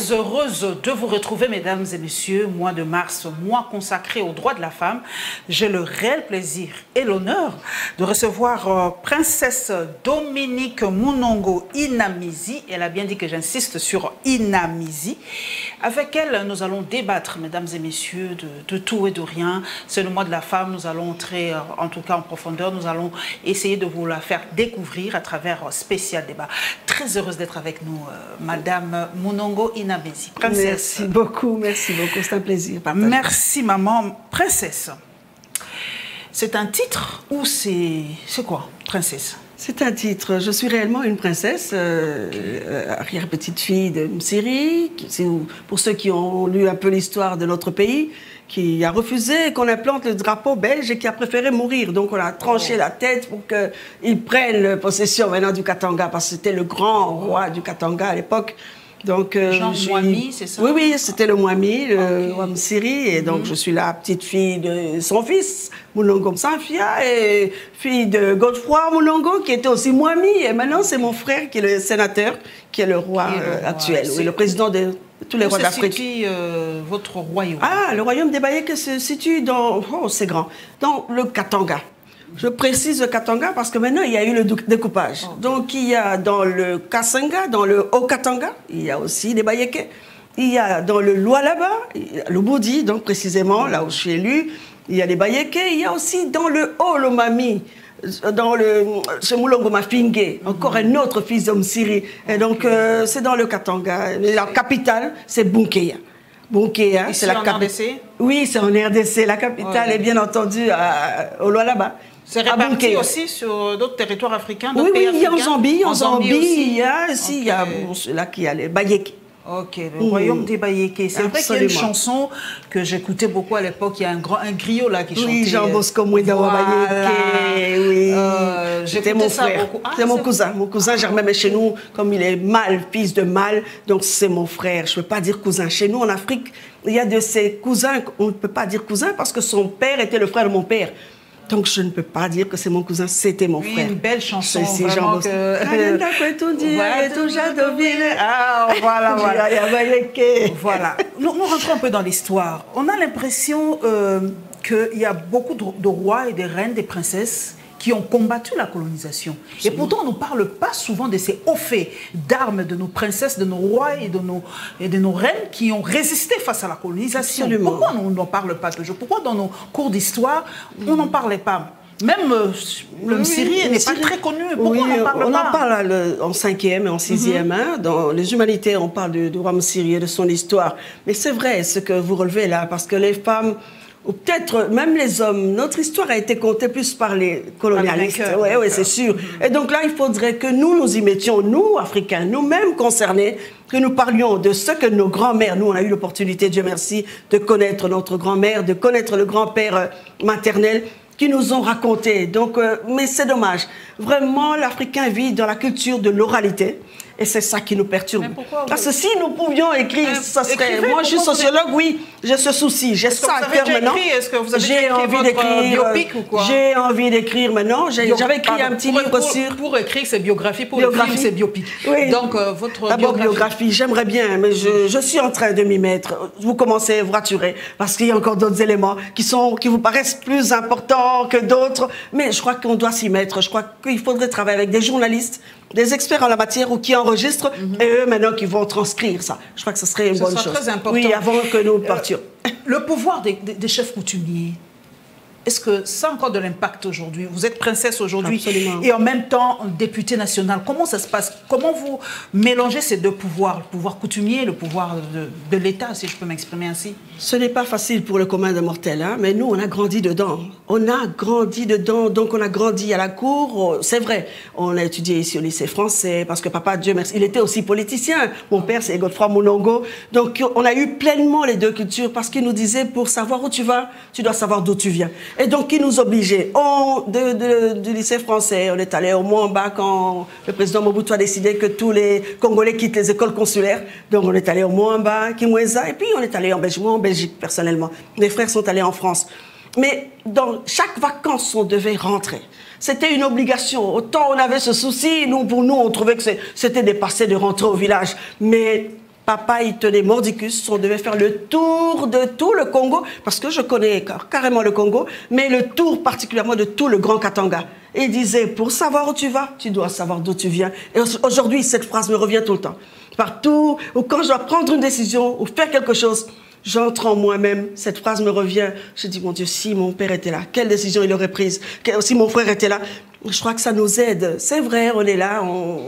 Très heureuse de vous retrouver, mesdames et messieurs. Mois de mars, mois consacré aux droits de la femme. J'ai le réel plaisir et l'honneur de recevoir Princesse Dominique Munongo Inamizi. Elle a bien dit que j'insiste sur Inamizi. Avec elle, nous allons débattre, mesdames et messieurs, de tout et de rien. C'est le mois de la femme. Nous allons entrer, en tout cas en profondeur. Nous allons essayer de vous la faire découvrir à travers un spécial débat. Très heureuse d'être avec nous, Madame Munongo Inamizi. Princesse. Merci beaucoup, c'est un plaisir. Merci maman. Princesse, c'est un titre ou c'est quoi, princesse? C'est un titre. Je suis réellement une princesse, arrière-petite-fille de Msiri, pour ceux qui ont lu un peu l'histoire de notre pays, qui a refusé qu'on implante le drapeau belge et qui a préféré mourir. Donc on a tranché la tête pour qu'il prenne possession maintenant du Katanga, parce que c'était le grand roi du Katanga à l'époque. Donc, Jean Mwami, c'est ça? Oui, c'était le Mwami, le roi Msiri, et donc je suis la petite fille de son fils, Munongo Msanfia, et fille de Godefroy Munongo, qui était aussi Mwami, et maintenant c'est mon frère qui est le sénateur, qui est le roi actuel, oui, le président de tous les rois d'Afrique. Où se situe votre royaume? Ah, le royaume des Bayékés se situe dans, c'est grand, dans le Katanga. Je précise le Katanga parce que maintenant, il y a eu le découpage. Donc, il y a dans le Kasanga, dans le Haut-Katanga, il y a aussi des Bayékés. Il y a dans le Lualaba, le Boudi, donc précisément, là où je suis élu, il y a les Bayékés. Il y a aussi dans le Haut-Lomami, dans le Mulongo Mafingue, encore un autre fils d'Omsiri. Et donc, c'est dans le Katanga. La capitale, c'est Bunkeya. Bunkeya, c'est la capitale. Oui, c'est en RDC. La capitale est bien entendu au Lualaba. C'est réparti aussi sur d'autres territoires africains, oui, pays il y a en Zambie. En Zambie, aussi. il y a aussi, il y a là qui a les Bayékés. Ok, le royaume des Bayékés. C'est vrai qu'il y a une chanson que j'écoutais beaucoup à l'époque. Il y a un griot là qui chantait. Oui, Jean Bosco Mouidawa Bayéké. Oui. C'était mon frère. C'est mon cousin. Mon cousin germain, mais chez nous, comme il est mâle, fils de mâle, donc c'est mon frère. Je ne peux pas dire cousin. Chez nous, en Afrique, il y a de ces cousins, on ne peut pas dire cousin parce que son père était le frère de mon père. Donc, je ne peux pas dire que c'est mon cousin, c'était mon frère. Une belle chanson, c'est Jean Bosco. Voilà. Nous rentrons un peu dans l'histoire. On a l'impression qu'il y a beaucoup de rois et de reines, des princesses, qui ont combattu la colonisation. Et pourtant, on ne parle pas souvent de ces hauts faits d'armes de nos princesses, de nos rois et de nos reines qui ont résisté face à la colonisation. Absolument. Pourquoi on n'en parle pas toujours? Pourquoi dans nos cours d'histoire, on n'en parlait pas? Même le Msiri n'est pas très connu. Pourquoi on n'en parle pas? On en parle en 5e et en 6e. Dans les humanités, on parle du roi Msiri et de son histoire. Mais c'est vrai ce que vous relevez là, parce que les femmes, ou peut-être même les hommes, notre histoire a été contée plus par les colonialistes. Oui, c'est sûr. Et donc là, il faudrait que nous y mettions, nous, Africains, nous-mêmes concernés, que nous parlions de ce que nos grands-mères, nous, on a eu l'opportunité, Dieu merci, de connaître notre grand-mère, de connaître le grand-père maternel, qui nous ont raconté. Donc, mais c'est dommage. Vraiment, l'Africain vit dans la culture de l'oralité. Et c'est ça qui nous perturbe. Parce que si nous pouvions écrire, ça serait... Moi, je suis sociologue, oui, j'ai ce souci. J'ai ça à cœur maintenant. Est-ce que vous avez écrit votre biopic ou quoi? J'ai envie d'écrire maintenant. J'avais écrit un petit livre sur... Pour écrire, c'est biographie. Pour écrire, c'est biopic. Oui. Donc, votre d'abord, biographie, j'aimerais bien, mais je suis en train de m'y mettre. Vous commencez à vous rassurer, parce qu'il y a encore d'autres éléments qui vous paraissent plus importants que d'autres. Mais je crois qu'on doit s'y mettre. Je crois qu'il faudrait travailler avec des journalistes, des experts en la matière ou qui enregistrent, et eux maintenant qui vont transcrire ça. Je crois que ce serait une bonne chose. Très important. Oui, avant que nous partions. Le pouvoir des chefs coutumiers, est-ce que ça a encore de l'impact aujourd'hui? Vous êtes princesse aujourd'hui et en même temps députée nationale. Comment ça se passe? Comment vous mélangez ces deux pouvoirs, le pouvoir coutumier et le pouvoir de l'État, si je peux m'exprimer ainsi? Ce n'est pas facile pour le commun des mortels, hein, mais nous, on a grandi dedans. On a grandi dedans, donc on a grandi à la cour. C'est vrai, on a étudié ici au lycée français, parce que papa, Dieu merci, il était aussi politicien. Mon père, c'est Godefroy Munongo. Donc on a eu pleinement les deux cultures, parce qu'il nous disait, pour savoir où tu vas, tu dois savoir d'où tu viens. Et donc, il nous obligeait. Du lycée français, on est allé au Mwamba quand le président Mobutu a décidé que tous les Congolais quittent les écoles consulaires. Donc, on est allé au Mwamba, Kimweza, et puis on est allé en Belgique. Moi, en Belgique, personnellement. Mes frères sont allés en France. Mais dans chaque vacances, on devait rentrer. C'était une obligation. Autant on avait ce souci, pour nous, on trouvait que c'était dépassé de rentrer au village. Mais Papa, il tenait mordicus. On devait faire le tour de tout le Congo, parce que je connais carrément le Congo, mais le tour particulièrement de tout le Grand Katanga. Et il disait, pour savoir où tu vas, tu dois savoir d'où tu viens. Et aujourd'hui, cette phrase me revient tout le temps. Partout, ou quand je dois prendre une décision, ou faire quelque chose, j'entre en moi-même, cette phrase me revient. Je dis, mon Dieu, si mon père était là, quelle décision il aurait prise? Si mon frère était là, je crois que ça nous aide. C'est vrai, on est là,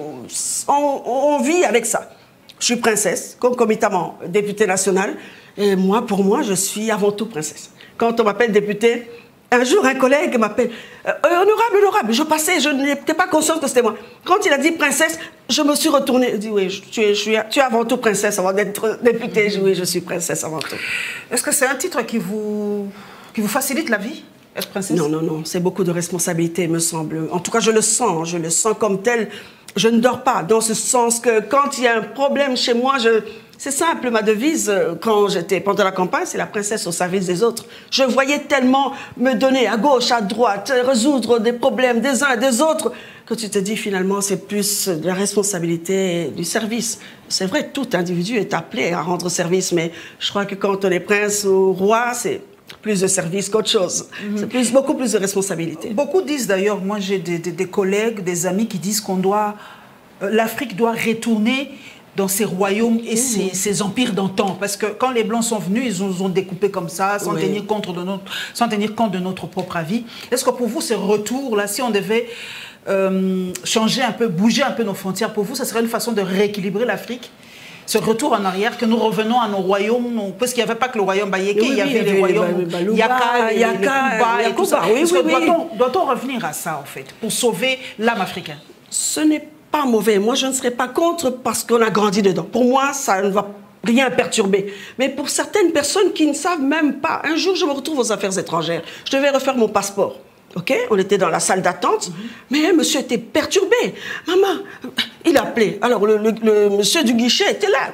on vit avec ça. Je suis princesse, concomitamment députée nationale. Et moi, pour moi, je suis avant tout princesse. Quand on m'appelle députée, un jour, un collègue m'appelle honorable, je passais, je n'étais pas consciente que c'était moi. Quand il a dit princesse, je me suis retournée. Il dit, oui, tu es avant tout princesse avant d'être députée. Oui, je suis princesse avant tout. Est-ce que c'est un titre qui vous facilite la vie, être princesse? Non, non, non, c'est beaucoup de responsabilités, me semble. En tout cas, je le sens comme tel. Je ne dors pas, dans ce sens que quand il y a un problème chez moi, c'est simple, ma devise, quand j'étais pendant la campagne, c'est la princesse au service des autres. Je voyais tellement me donner à gauche, à droite, résoudre des problèmes des uns et des autres, que tu te dis finalement c'est plus de la responsabilité du service. C'est vrai, tout individu est appelé à rendre service, mais je crois que quand on est prince ou roi, c'est plus de service qu'autre chose. C'est beaucoup plus de responsabilité. Beaucoup disent d'ailleurs, moi j'ai des collègues, des amis qui disent qu'on doit, l'Afrique doit retourner dans ses royaumes et ses empires d'antan. Parce que quand les Blancs sont venus, ils nous ont découpés comme ça, sans tenir compte de notre propre avis. Est-ce que pour vous, ce retour-là, si on devait changer un peu, bouger un peu nos frontières, pour vous, ça serait une façon de rééquilibrer l'Afrique? Ce retour en arrière, que nous revenons à nos royaumes, parce qu'il n'y avait pas que le royaume Bayéké, il y avait les royaumes Yaka, Yakuba et tout ça. Doit-on revenir à ça, en fait, pour sauver l'âme africaine? Ce n'est pas mauvais. Moi, je ne serais pas contre parce qu'on a grandi dedans. Pour moi, ça ne va rien perturber. Mais pour certaines personnes qui ne savent même pas, un jour, je me retrouve aux affaires étrangères. Je devais refaire mon passeport. Ok, on était dans la salle d'attente, mais monsieur était perturbé. Maman, il appelait. Alors le monsieur du guichet était là.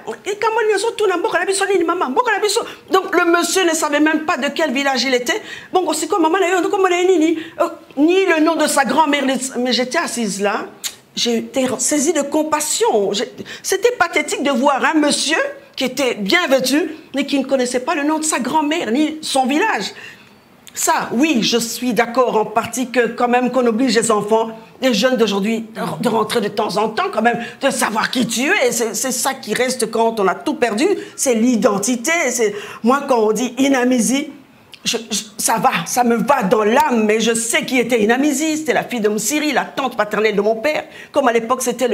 Donc le monsieur ne savait même pas de quel village il était. Bon, c'est quoi maman, ni le nom de sa grand-mère. Mais j'étais assise là, j'ai été saisie de compassion. C'était pathétique de voir un monsieur qui était bien vêtu, mais qui ne connaissait pas le nom de sa grand-mère, ni son village. Ça, oui, je suis d'accord en partie que quand même qu'on oblige les enfants, les jeunes d'aujourd'hui, de rentrer de temps en temps quand même, de savoir qui tu es. C'est ça qui reste quand on a tout perdu, c'est l'identité. Moi, quand on dit Inamizi, ça va, ça me va dans l'âme, mais je sais qui était Inamizi. C'était la fille de Msiri, la tante paternelle de mon père. Comme à l'époque, c'était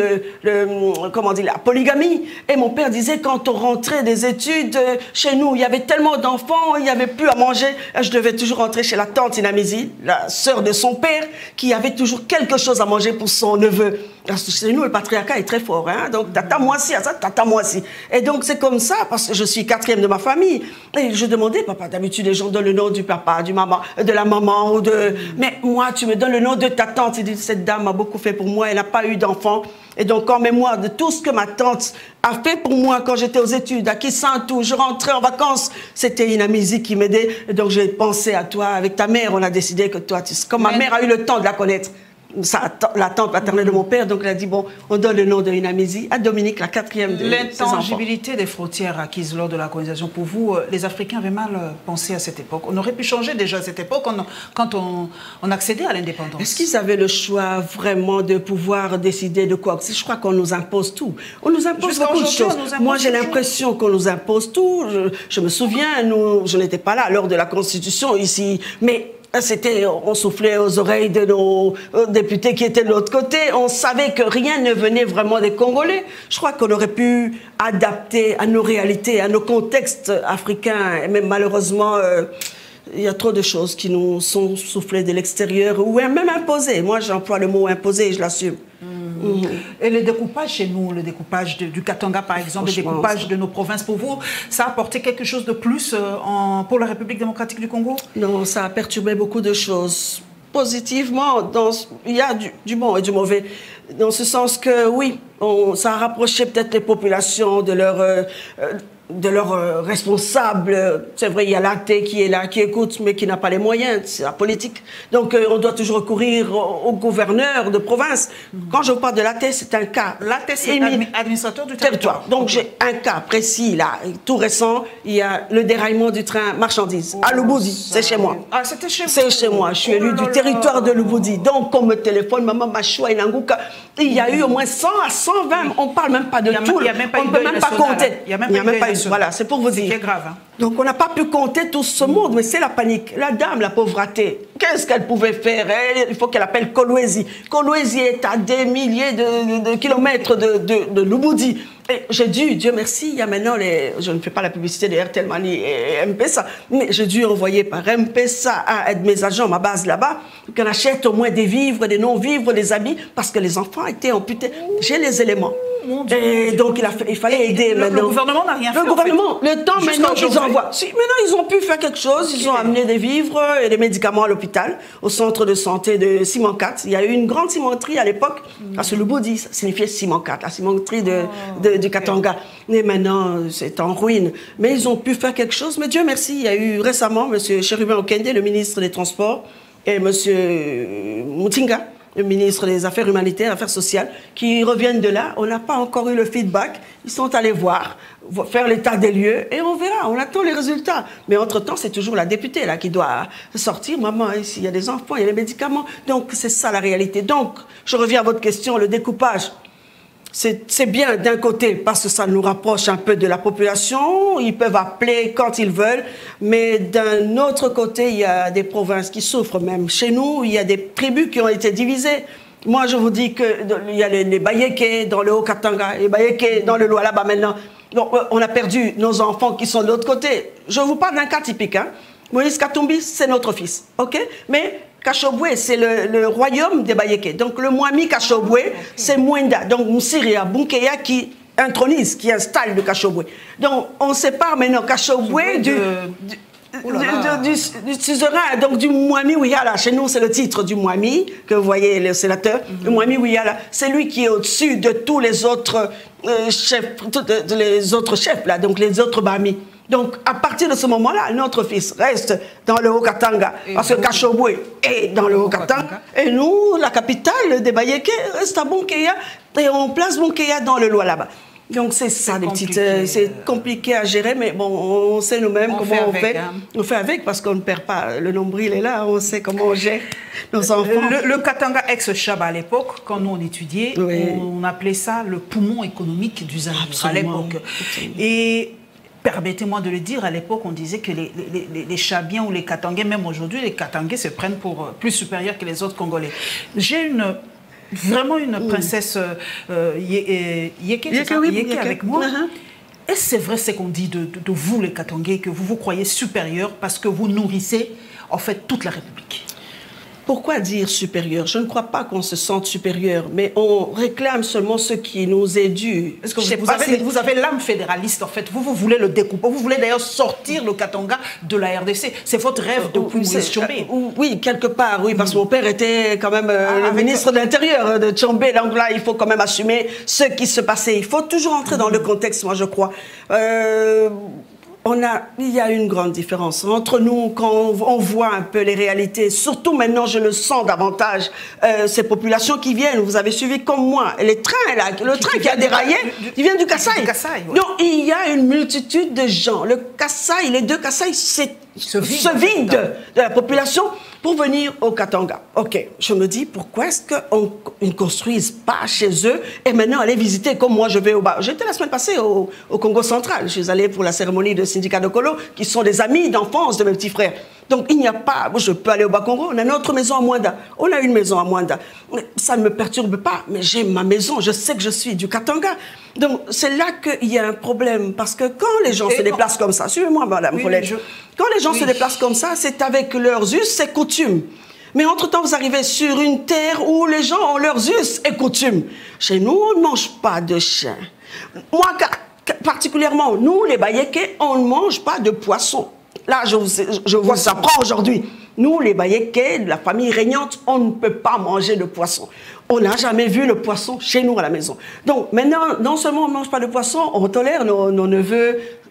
la polygamie. Et mon père disait, quand on rentrait des études, chez nous, il y avait tellement d'enfants, il n'y avait plus à manger. Je devais toujours rentrer chez la tante Inamizi, la sœur de son père, qui avait toujours quelque chose à manger pour son neveu. Chez nous, le patriarcat est très fort, hein? Donc, tata moi si, tata moi si. Et donc, c'est comme ça, parce que je suis quatrième de ma famille. Et je demandais, papa, d'habitude, les gens donnent le nom du papa, de la maman, mais moi, tu me donnes le nom de ta tante. Il dit, cette dame a beaucoup fait pour moi, elle n'a pas eu d'enfant. Et donc, en mémoire de tout ce que ma tante a fait pour moi quand j'étais aux études, à Kissantou, je rentrais en vacances, c'était Inamizi qui m'aidait. Et donc, j'ai pensé à toi, avec ta mère, on a décidé que toi, comme ma mère a eu le temps de la connaître, la tante paternelle de mon père, donc elle a dit, bon, on donne le nom de Inamizi à Dominique, la quatrième de ses enfants. L'intangibilité des frontières acquises lors de la colonisation, pour vous, les Africains avaient mal pensé à cette époque. On aurait pu changer déjà à cette époque quand on accédait à l'indépendance. Est-ce qu'ils avaient le choix vraiment de pouvoir décider de quoi? Je crois qu'on nous impose tout. On nous impose beaucoup de choses. Moi, j'ai l'impression qu'on nous impose tout. Je me souviens, je n'étais pas là lors de la Constitution ici, mais on soufflait aux oreilles de nos députés qui étaient de l'autre côté. On savait que rien ne venait vraiment des Congolais. Je crois qu'on aurait pu adapter à nos réalités, à nos contextes africains. Mais malheureusement, il y a trop de choses qui nous sont soufflées de l'extérieur ou même imposées. Moi, j'emploie le mot imposé et je l'assume. Et le découpage chez nous, le découpage du Katanga par exemple, le découpage de nos provinces, pour vous, ça a apporté quelque chose de plus pour la République démocratique du Congo? Non, ça a perturbé beaucoup de choses. Positivement, il y a du bon et du mauvais. Dans ce sens que, oui, ça a rapproché peut-être les populations de leur... de leurs responsables. C'est vrai, il y a l'AT qui est là, qui écoute, mais qui n'a pas les moyens, c'est la politique. Donc on doit toujours recourir au gouverneur de province. Quand je vous parle de l'AT, c'est un cas. L'AT, c'est administrateur du territoire. Donc j'ai un cas précis, là, tout récent, il y a le déraillement du train marchandises à Lubudi, c'est chez moi. Ah, c'était chez vous? C'est chez moi, je suis élue du territoire de Lubudi. Donc on me téléphone, maman Machoua et Nangouka, il y a eu au moins 100 à 120, on ne parle même pas de tout, on ne peut même pas compter. Il n'y a même pas eu. Voilà, c'est pour vous dire. C'est grave. Hein. Donc on n'a pas pu compter tout ce monde, mais c'est la panique. La dame, la pauvreté, qu'est-ce qu'elle pouvait faire? Il faut qu'elle appelle Kolwezi. Kolwezi est à des milliers de kilomètres de Lubudi. Et j'ai dû, Dieu merci, il y a maintenant je ne fais pas la publicité de RTL Mali et M-Pesa, mais j'ai dû envoyer par M-Pesa à mes agents, ma base là-bas, qu'on achète au moins des vivres, des non-vivres, des habits, parce que les enfants étaient amputés. J'ai les éléments. Et donc il fallait aider maintenant. Le gouvernement n'a rien fait. Le gouvernement, le temps maintenant qu'ils envoient. Si, maintenant ils ont pu faire quelque chose, ils ont amené des vivres et des médicaments à l'hôpital, au centre de santé de Ciment 4. Il y a eu une grande cimenterie à l'époque, parce que le Lubudi, ça signifiait Ciment 4, la cimenterie du Katanga. Mais maintenant, c'est en ruine. Mais ils ont pu faire quelque chose. Mais Dieu merci, il y a eu récemment M. Chérubin Okende, le ministre des Transports, et M. Mutinga, le ministre des Affaires humanitaires, Affaires sociales, qui reviennent de là. On n'a pas encore eu le feedback. Ils sont allés voir, faire l'état des lieux, et on verra. On attend les résultats. Mais entre-temps, c'est toujours la députée là qui doit sortir. Maman, ici, il y a des enfants, il y a des médicaments. Donc, c'est ça la réalité. Donc, je reviens à votre question, le découpage. C'est bien d'un côté parce que ça nous rapproche un peu de la population, ils peuvent appeler quand ils veulent, mais d'un autre côté, il y a des provinces qui souffrent même. Chez nous, il y a des tribus qui ont été divisées. Moi, je vous dis qu'il y a les Bayéké dans le Haut-Katanga, les Bayéké dans le Lualaba maintenant. Donc, on a perdu nos enfants qui sont de l'autre côté. Je vous parle d'un cas typique. Hein. Moïse Katumbi, c'est notre fils, ok? Mais Kachobwe, c'est le royaume des Bayéké. Donc le Mwami Kachobwe, c'est Mwenda. Donc Moussiria, Bunkeya qui intronise, qui installe le Kachobwe. Donc on sépare maintenant Kachobwe du suzerain, donc du Mwami Wiyala. Chez nous, c'est le titre du Mwami, que vous voyez le sénateur. Le Mwami Wiyala, c'est lui qui est au-dessus de tous les autres chefs, là, donc les autres Bami. Donc, à partir de ce moment-là, notre fils reste dans le Haut-Katanga, parce que Kachobwe est dans le Haut-Katanga, et nous, la capitale des Bayéké, reste à Bunkeya, et on place Bunkeya dans le Lualaba. Donc, c'est ça, les petites... c'est compliqué à gérer, mais bon, on sait nous-mêmes comment on fait. Hein. On fait avec, parce qu'on ne perd pas. Le nombril est là, on sait comment on gère nos enfants. Le Katanga ex-Chaba, à l'époque, quand nous on étudiait, on appelait ça le poumon économique du Zaïre, à l'époque. Et... permettez-moi de le dire, à l'époque, on disait que les Chabiens ou les Katangais, même aujourd'hui, les Katangais se prennent pour plus supérieurs que les autres Congolais. J'ai vraiment une princesse Yéké avec moi. Est-ce que c'est vrai ce qu'on dit de vous, les Katangais, que vous vous croyez supérieurs parce que vous nourrissez, en fait, toute la République? Pourquoi dire supérieur? Je ne crois pas qu'on se sente supérieur, mais on réclame seulement ce qui nous est dû. Parce que vous avez l'âme fédéraliste, en fait. Vous voulez le découper. Vous voulez d'ailleurs sortir le Katanga de la RDC. C'est votre rêve depuis Moïse Tchombé. Oui, quelque part, oui, parce que mon père était quand même le ministre de l'Intérieur de Tchombé. Donc là, il faut quand même assumer ce qui se passait. Il faut toujours entrer dans le contexte, moi, je crois. Il y a une grande différence entre nous quand on voit un peu les réalités. Surtout maintenant, je le sens davantage, ces populations qui viennent. Vous avez suivi comme moi. Les trains, là, le train qui a déraillé, il vient du Kasaï. Ouais. Donc, il y a une multitude de gens. Le Kasaï, les deux Kasaï se vident de la population pour venir au Katanga. Ok, je me dis, pourquoi est-ce qu'ils ne construisent pas chez eux et maintenant aller visiter comme moi je vais au bas. J'étais la semaine passée au Congo central. Je suis allée pour la cérémonie de syndicat de Kolo, qui sont des amis d'enfance de mes petits frères. Donc il n'y a pas, moi je peux aller au Bas-Congo, on a notre maison à Mwanda. On a une maison à Mwanda. Ça ne me perturbe pas, mais j'ai ma maison, je sais que je suis du Katanga. Donc c'est là qu'il y a un problème, parce que quand les gens se déplacent comme ça, suivez-moi madame Paulette, quand les gens se déplacent comme ça, c'est avec leurs us et coutumes. Mais entre-temps, vous arrivez sur une terre où les gens ont leurs us et coutumes. Chez nous, on ne mange pas de chien. Moi, particulièrement, nous, les Bayéké, on ne mange pas de poisson. Là, je vois ça prend aujourd'hui. Nous, les Bayéké, la famille régnante, on ne peut pas manger de poisson. On n'a jamais vu le poisson chez nous à la maison. Donc maintenant, non seulement on ne mange pas de poisson, on tolère nos neveux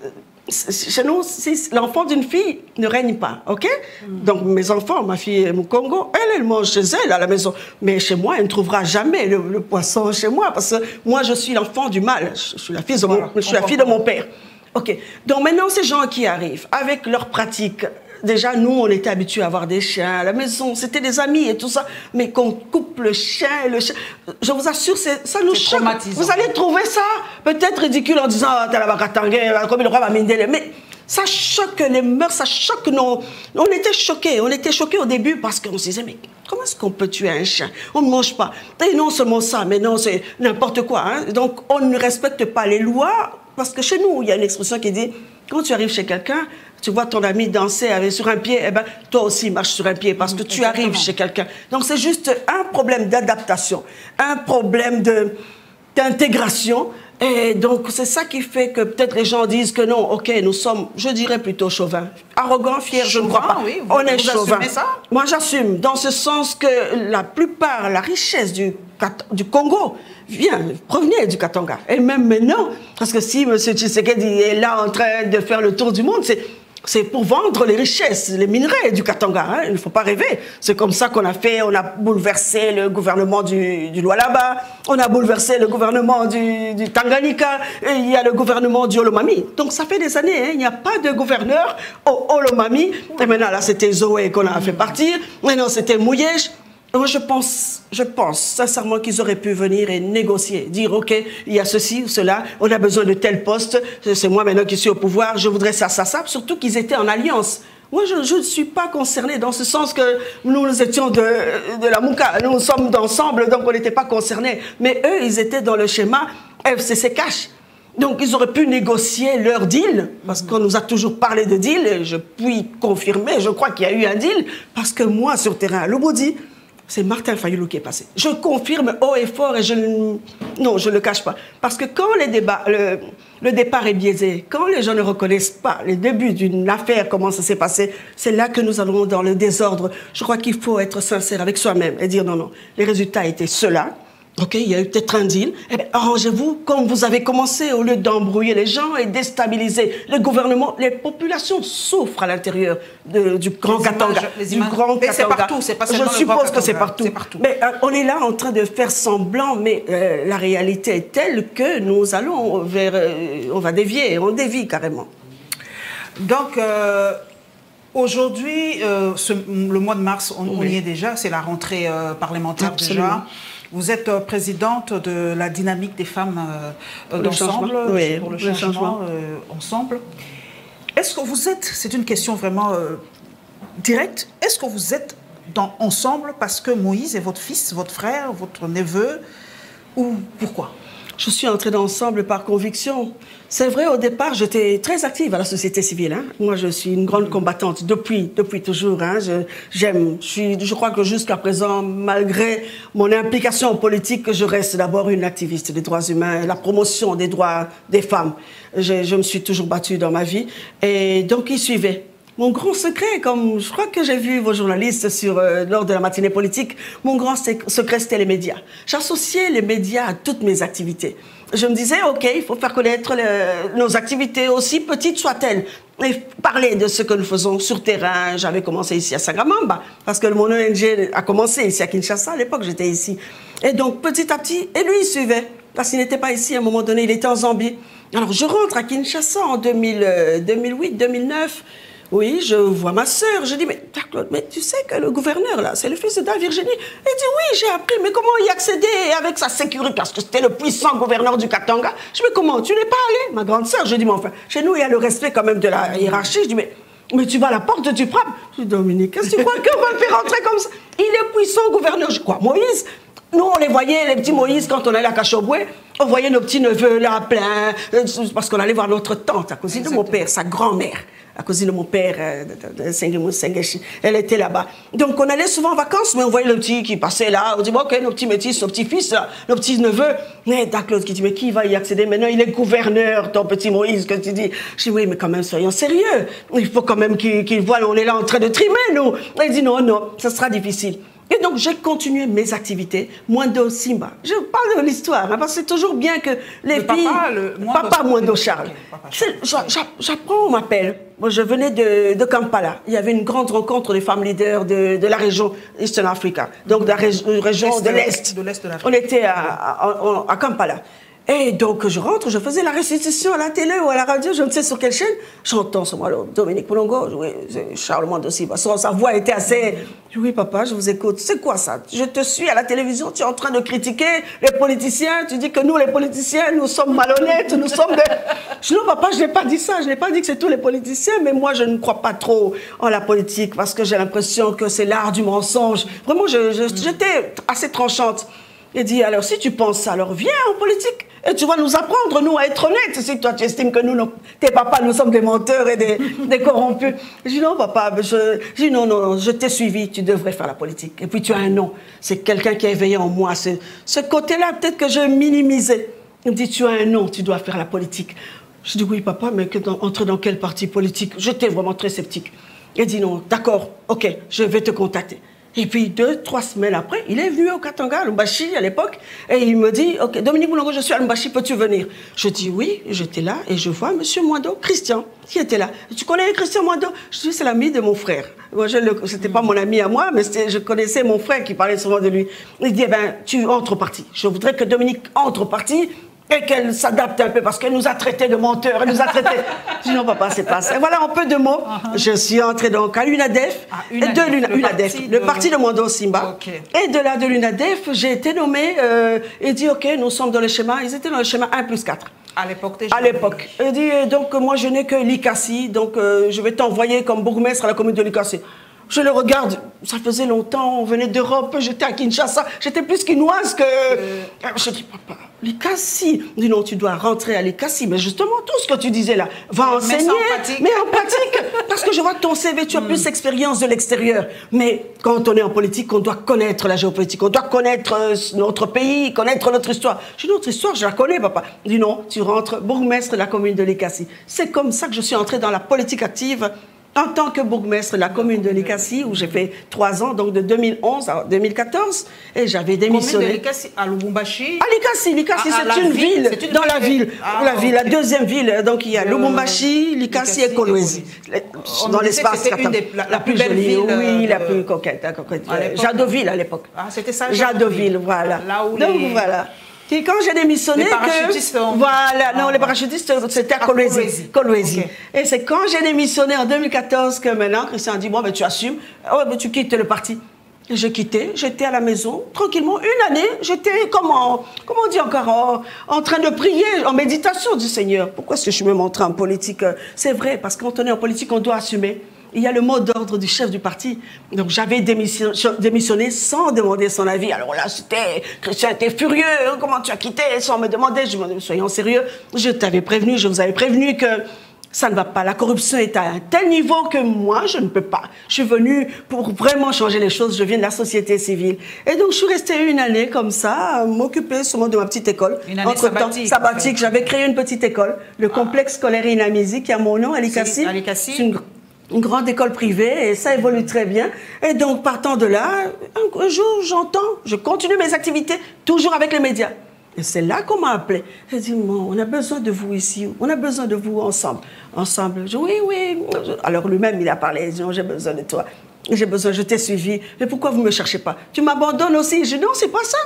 chez nous, l'enfant d'une fille ne règne pas, ok? Donc mes enfants, ma fille est au Congo, elle mange chez elle à la maison. Mais chez moi, elle ne trouvera jamais le poisson chez moi, parce que moi, je suis l'enfant du mal. Je suis la fille de mon père. Ok. Donc maintenant, ces gens qui arrivent avec leurs pratiques. Déjà, nous, on était habitués à avoir des chiens à la maison. C'était des amis et tout ça. Mais qu'on coupe le chien, je vous assure, ça nous choque. Vous allez trouver ça peut-être ridicule en disant « T'as la Bakatangé, comme le roi va Mindele ». Mais ça choque les mœurs, ça choque nos... On était choqués au début parce qu'on se disait « Mais comment est-ce qu'on peut tuer un chien? On ne mange pas. » Et non seulement ça, mais non, c'est n'importe quoi. Hein. Donc, on ne respecte pas les lois parce que chez nous, il y a une expression qui dit « Quand tu arrives chez quelqu'un, tu vois ton ami danser sur un pied, eh ben, toi aussi marche sur un pied parce que tu arrives chez quelqu'un. » Donc c'est juste un problème d'adaptation, un problème d'intégration. Et donc c'est ça qui fait que peut-être les gens disent que non, ok, nous sommes, je dirais plutôt chauvins. Arrogants, fiers, je ne crois pas. Oui, on est chauvins. Ça? Moi j'assume, dans ce sens que la richesse du Congo provenait du Katanga. Et même maintenant, parce que si M. Tshisekedi est là en train de faire le tour du monde, c'est pour vendre les richesses, les minerais du Katanga. Hein, il ne faut pas rêver. C'est comme ça qu'on a fait. On a bouleversé le gouvernement du Lualaba. On a bouleversé le gouvernement du Tanganyika. Et il y a le gouvernement du Olomami. Donc ça fait des années. Hein, il n'y a pas de gouverneur au Olomami. Et maintenant, là, c'était Zoé qu'on a fait partir. Maintenant, c'était Mouyèche. Moi, je pense sincèrement qu'ils auraient pu venir et négocier, dire, OK, il y a ceci ou cela, on a besoin de tel poste, c'est moi maintenant qui suis au pouvoir, je voudrais ça, surtout qu'ils étaient en alliance. Moi, je ne suis pas concernée dans ce sens que nous étions de la Mouka, nous sommes d'ensemble, donc on n'était pas concernés. Mais eux, ils étaient dans le schéma FCC Cash. Donc, ils auraient pu négocier leur deal, parce qu'on nous a toujours parlé de deal, et je puis confirmer, je crois qu'il y a eu un deal, parce que moi, sur terrain à Lobodi, c'est Martin Fayulu qui est passé. Je confirme haut et fort et je ne le cache pas. Parce que quand le départ est biaisé, quand les gens ne reconnaissent pas les débuts d'une affaire, comment ça s'est passé, c'est là que nous allons dans le désordre. Je crois qu'il faut être sincère avec soi-même et dire non, les résultats étaient ceux-là. Ok, il y a eu peut-être un deal. Eh bien, arrangez-vous comme vous avez commencé, au lieu d'embrouiller les gens et déstabiliser le gouvernement. Les populations souffrent à l'intérieur du Grand Katanga. C'est partout, c'est pas seulement Je suppose que c'est partout. Mais on est là en train de faire semblant, mais la réalité est telle que nous allons vers... on va dévier, on dévie carrément. Donc... aujourd'hui, le mois de mars, on y est déjà, c'est la rentrée parlementaire. Absolument. Déjà. Vous êtes présidente de la dynamique des femmes d'ensemble, pour le changement ensemble. Est-ce que vous êtes, c'est une question vraiment directe, est-ce que vous êtes dans ensemble parce que Moïse est votre fils, votre frère, votre neveu, ou pourquoi? Je suis entrée dans Ensemble par conviction. C'est vrai, au départ, j'étais très active à la société civile. Hein. Moi, je suis une grande combattante depuis toujours. Hein. Je crois que jusqu'à présent, malgré mon implication politique, je reste d'abord une activiste des droits humains, la promotion des droits des femmes. Je me suis toujours battue dans ma vie. Et donc, ils suivaient. Mon grand secret, comme je crois que j'ai vu vos journalistes lors de la matinée politique, mon grand secret, c'était les médias. J'associais les médias à toutes mes activités. Je me disais, OK, il faut faire connaître nos activités, aussi petites soient-elles, et parler de ce que nous faisons sur terrain. J'avais commencé ici à Sagamamba, parce que mon ONG a commencé ici à Kinshasa. À l'époque, j'étais ici. Et donc, petit à petit, et lui, il suivait. Parce qu'il n'était pas ici, à un moment donné, il était en Zambie. Alors, je rentre à Kinshasa en 2008, 2009. Oui, je vois ma sœur. Je dis, mais tu sais que le gouverneur, là, c'est le fils de Virginie. Elle dit, oui, j'ai appris, mais comment y accéder avec sa sécurité? Parce que c'était le puissant gouverneur du Katanga. Je dis, mais comment? Tu n'es pas allée? Ma grande sœur, je dis, mais enfin, chez nous, il y a le respect quand même de la hiérarchie. Je dis, mais tu vas à la porte du Prab? Je dis, Dominique, qu'est-ce que tu crois qu'on va le faire rentrer comme ça? Il est puissant gouverneur. Je crois, Moïse. Nous, on les voyait, les petits Moïse, quand on allait à Cachoboué, on voyait nos petits neveux là, pleins, parce qu'on allait voir notre tante, à cause de mon père, sa grand-mère. À cause de mon père, elle était là-bas. Donc on allait souvent en vacances, mais on voyait le petit qui passait là. On dit, bon, ok, nos petits métis, nos petits-fils, nos petits-neveux. Mais Claude qui dit, mais qui va y accéder maintenant? Il est gouverneur, ton petit Moïse, que tu dis. Je dis, oui, mais quand même, soyons sérieux. Il faut quand même qu'il voit, on est là en train de trimer, nous. Il dit, non, ça sera difficile. Et donc, j'ai continué mes activités. Mwando Simba. Je parle de l'histoire, hein, parce que c'est toujours bien que les filles... Papa Mwando Charles. Okay, j'apprends, on m'appelle. Moi, je venais de Kampala. Il y avait une grande rencontre des femmes leaders de la région Eastern Africa, donc de la région de l'Est. On était à Kampala. Et donc, je rentre, je faisais la restitution à la télé ou à la radio, je ne sais sur quelle chaîne. J'entends sur moi, Dominique Moulongo, oui, Charles Mwando Simba. Sa voix était assez... Je dis, oui, papa, je vous écoute. C'est quoi ça? Je te suis à la télévision, tu es en train de critiquer les politiciens, tu dis que nous, les politiciens, nous sommes malhonnêtes, nous sommes des... Je dis, non, papa, je n'ai pas dit ça, je n'ai pas dit que c'est tous les politiciens, mais moi, je ne crois pas trop en la politique parce que j'ai l'impression que c'est l'art du mensonge. Vraiment, j'étais assez tranchante. Il dit, alors, si tu penses ça, alors viens en politique. Et tu vas nous apprendre, nous, à être honnêtes. Si toi, tu estimes que nous, tes papas, nous sommes des menteurs et des corrompus. Je dis, non, papa, je dis, non, je t'ai suivi, tu devrais faire la politique. Et puis, tu as un nom. C'est quelqu'un qui a éveillé en moi. Ce côté-là, peut-être que je minimisais. Il me dit, tu as un nom, tu dois faire la politique. Je dis, oui, papa, mais entrer dans quel parti politique? J'étais vraiment très sceptique. Il dit, non, d'accord, ok, je vais te contacter. Et puis, 2-3 semaines après, il est venu au Katanga, à Lubumbashi à l'époque, et il me dit, ok, Dominique Moulongo, je suis à Lubumbashi, peux-tu venir? Je dis oui, j'étais là, et je vois M. Mwando, Christian, qui était là. Tu connais Christian Mwando? Je dis, c'est l'ami de mon frère. Moi, c'était pas mon ami à moi, mais je connaissais mon frère qui parlait souvent de lui. Il dit, eh ben, tu entres au parti. Je voudrais que Dominique entre au parti, et qu'elle s'adapte un peu, parce qu'elle nous a traités de menteurs, elle nous a traités... Je dis non, papa, c'est pas ça. Et voilà, en peu de mots, je suis entrée donc à l'UNADEF, le parti de Mwando Simba. Okay. Et de là, de l'UNADEF, j'ai été nommée, et dit, ok, nous sommes dans le schéma, ils étaient dans le schéma 1+4. À l'époque déjà. À l'époque. Il dit, donc moi, je n'ai que l'ICACI, donc je vais t'envoyer comme bourgmestre à la commune de l'ICACI. Je le regarde, ça faisait longtemps, on venait d'Europe, j'étais à Kinshasa, j'étais plus quinoise que... Je dis, papa, l'ICACI. Il dit, non, tu dois rentrer à l'ICACI. Mais justement, tout ce que tu disais là, va enseigner, mais en pratique. Parce que je vois que ton CV, tu as plus d'expérience de l'extérieur. Mais quand on est en politique, on doit connaître la géopolitique, on doit connaître notre pays, connaître notre histoire. Je dis, notre histoire, je la connais, papa. Il dit, non, tu rentres bourgmestre de la commune de l'ICACI. C'est comme ça que je suis entrée dans la politique active, en tant que bourgmestre de la commune de l'ICACI, où j'ai fait 3 ans, donc de 2011 à 2014, et j'avais démissionné. Commune de l'ICACI à Lubumbashi? À l'ICACI, l'ICACI c'est une ville, dans la ville. La deuxième ville, donc il y a Lubumbashi, l'ICACI et Kolwezi. Dans l'espace la plus belle ville. Oui, la plus coquette. Jadoville à l'époque. Ah, c'était ça? Jadoville, voilà. Donc voilà. Et quand j'ai démissionné, les parachutistes voilà, non, les parachutistes, c'était à Kolwezi. Okay. Et c'est quand j'ai démissionné en 2014 que maintenant, Christian a dit, bon, ben, tu assumes, ben, tu quittes le parti. Et j'ai quitté, j'étais à la maison, tranquillement, une année, j'étais, comment on dit encore, en train de prier, en méditation du Seigneur. Pourquoi est-ce que je suis même entrée en politique? C'est vrai, parce que quand on est en politique, on doit assumer. Il y a le mot d'ordre du chef du parti. Donc j'avais démissionné sans demander son avis. Alors là, Christian était furieux. Hein, comment tu as quitté sans me demander? Je me dis, soyons sérieux. Je t'avais prévenu, je vous avais prévenu que ça ne va pas. La corruption est à un tel niveau que moi, je ne peux pas. Je suis venue pour vraiment changer les choses. Je viens de la société civile. Et donc, je suis restée une année comme ça, à m'occuper seulement de ma petite école. Une année sabbatique. J'avais créé une petite école, le complexe scolaire Inamizi, qui a mon nom à l'ICACI. C'est une grande école privée, et ça évolue très bien. Et donc, partant de là, un jour, je continue mes activités, toujours avec les médias. Et c'est là qu'on m'a appelé. J'ai dit, on a besoin de vous ici, on a besoin de vous ensemble. Ensemble. Je dis, oui. Alors lui-même, il a parlé, il dit, j'ai besoin de toi. Je t'ai suivi. Mais pourquoi vous ne me cherchez pas? Tu m'abandonnes aussi? Je dis, non, c'est pas ça.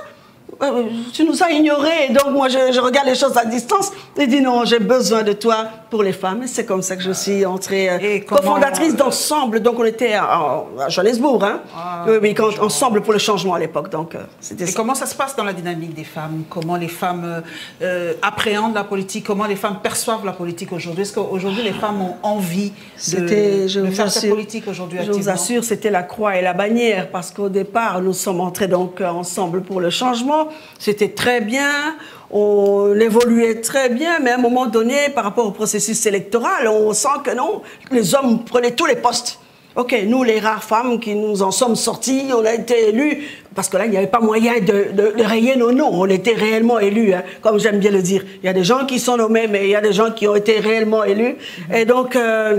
Tu nous as ignorés, donc moi je regarde les choses à distance et dis non, j'ai besoin de toi pour les femmes. Et c'est comme ça que je suis entrée cofondatrice d'Ensemble. Donc on était à Johannesburg, hein. Oui, Ensemble pour le changement à l'époque. Donc c'était. Et comment ça se passe dans la dynamique des femmes? Comment les femmes appréhendent la politique? Comment les femmes perçoivent la politique aujourd'hui? Est-ce qu'aujourd'hui les femmes ont envie de faire cette politique aujourd'hui? Je vous assure, c'était la croix et la bannière, parce qu'au départ nous sommes entrés donc Ensemble pour le changement. C'était très bien, on évoluait très bien, mais à un moment donné, par rapport au processus électoral, on sent que non, les hommes prenaient tous les postes. Ok, nous, les rares femmes qui nous en sommes sorties, on a été élus, parce que là, il n'y avait pas moyen de rayer nos noms, on était réellement élus, hein, comme j'aime bien le dire. Il y a des gens qui sont nommés, mais il y a des gens qui ont été réellement élus. Et donc,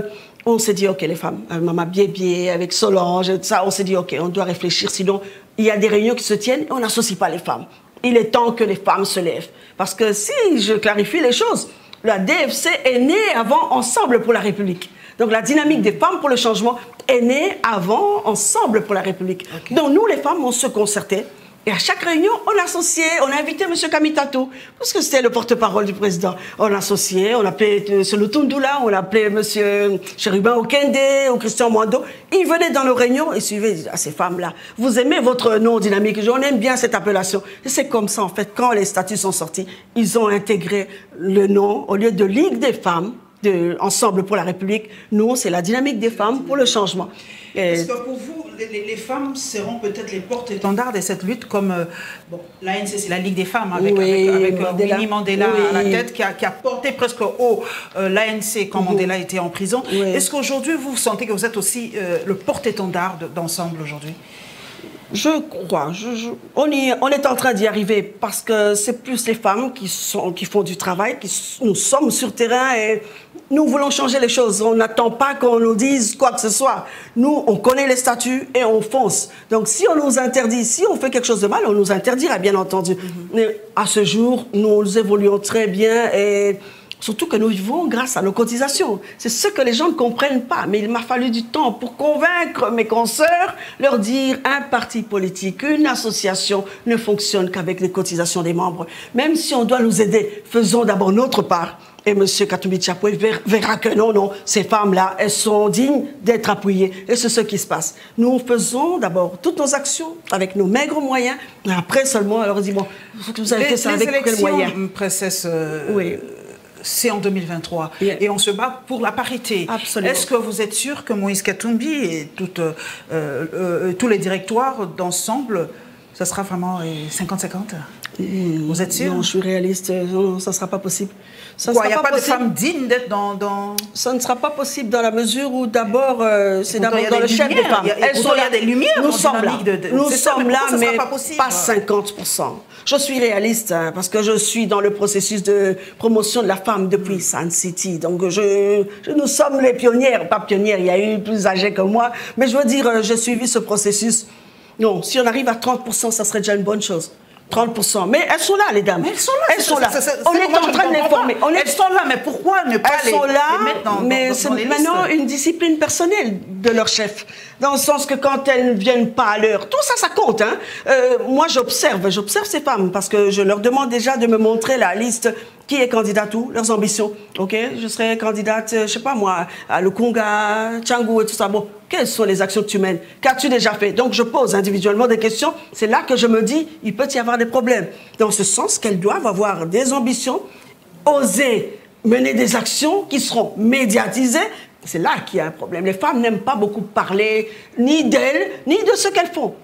on s'est dit, OK, les femmes, Maman Bié, avec Solange, tout ça, on s'est dit, OK, on doit réfléchir, sinon il y a des réunions qui se tiennent et on n'associe pas les femmes. Il est temps que les femmes se lèvent. Parce que si je clarifie les choses, la DFC est née avant Ensemble pour la République. Donc la dynamique des femmes pour le changement est née avant Ensemble pour la République. Okay. Donc nous, les femmes, on se concertait. Et à chaque réunion, on associait, on a invité M. Kamitatou, parce que c'était le porte-parole du président. On associait, on appelait M. Lutundula, on appelait M. Chérubin Okende ou Christian Mwando. Ils venaient dans nos réunions et suivaient à ces femmes-là. Vous aimez votre nom dynamique, on aime bien cette appellation. Et c'est comme ça, en fait, quand les statuts sont sortis, ils ont intégré le nom, au lieu de Ligue des femmes, de Ensemble pour la République, nous, c'est la dynamique des femmes pour le changement. Est-ce que pour vous, les femmes seront peut-être les porte-étendards de cette lutte comme l'ANC, c'est la Ligue des femmes, avec Winnie Mandela à la tête, qui a porté presque haut l'ANC quand Mandela était en prison. Est-ce qu'aujourd'hui, vous sentez que vous êtes aussi le porte-étendard d'Ensemble aujourd'hui? Je crois. On est en train d'y arriver parce que c'est plus les femmes qui font du travail, nous sommes sur terrain et nous voulons changer les choses. On n'attend pas qu'on nous dise quoi que ce soit. Nous, on connaît les statuts et on fonce. Donc si on nous interdit, si on fait quelque chose de mal, on nous interdira, bien entendu. Mais à ce jour, nous évoluons très bien et surtout que nous vivons grâce à nos cotisations. C'est ce que les gens ne comprennent pas. Mais il m'a fallu du temps pour convaincre mes consoeurs, leur dire un parti politique, une association ne fonctionne qu'avec les cotisations des membres. Même si on doit nous aider, faisons d'abord notre part. Et M. Katumbi Tchapoué verra que non, ces femmes-là, elles sont dignes d'être appuyées. Et c'est ce qui se passe. Nous faisons d'abord toutes nos actions avec nos maigres moyens. Et après seulement, on leur dit, bon, vous avez fait ça avec quels moyens? C'est en 2023 et on se bat pour la parité. Est-ce que vous êtes sûr que Moïse Katumbi et tous les directoires d'Ensemble, ça sera vraiment 50-50? Vous êtes sûr? Non, je suis réaliste. Non, ça ne sera pas possible. Il n'y a pas de femme digne d'être dans... Ça ne sera pas possible dans la mesure où d'abord, c'est d'abord dans le chef des femmes. Elles sont là, des lumières. Nous sommes là, nous sommes là, mais pas 50%. Je suis réaliste parce que je suis dans le processus de promotion de la femme depuis Sun City. Donc nous sommes les pionnières, pas pionnières, il y a eu plus âgées que moi. Mais je veux dire, j'ai suivi ce processus. Non, si on arrive à 30%, ça serait déjà une bonne chose. 30%. Mais elles sont là, les dames. Mais elles sont là. Elles sont là. On est en train de les former. Elles sont là, mais pourquoi ne pas les mettre dans les listes? Mais c'est maintenant une discipline personnelle de leur chef. Dans le sens que quand elles ne viennent pas à l'heure, tout ça, ça compte. Hein. Moi, j'observe ces femmes parce que je leur demande déjà de me montrer la liste qui est candidate où, leurs ambitions. OK, je serai candidate, je sais pas moi, à Lukunga, Tchangou et tout ça. Bon, quelles sont les actions que tu mènes? Qu'as-tu déjà fait? Donc, je pose individuellement des questions. C'est là que je me dis, il peut y avoir des problèmes. Dans ce sens qu'elles doivent avoir des ambitions, oser mener des actions qui seront médiatisées. C'est là qu'il y a un problème. Les femmes n'aiment pas beaucoup parler ni d'elles, ni de ce qu'elles font.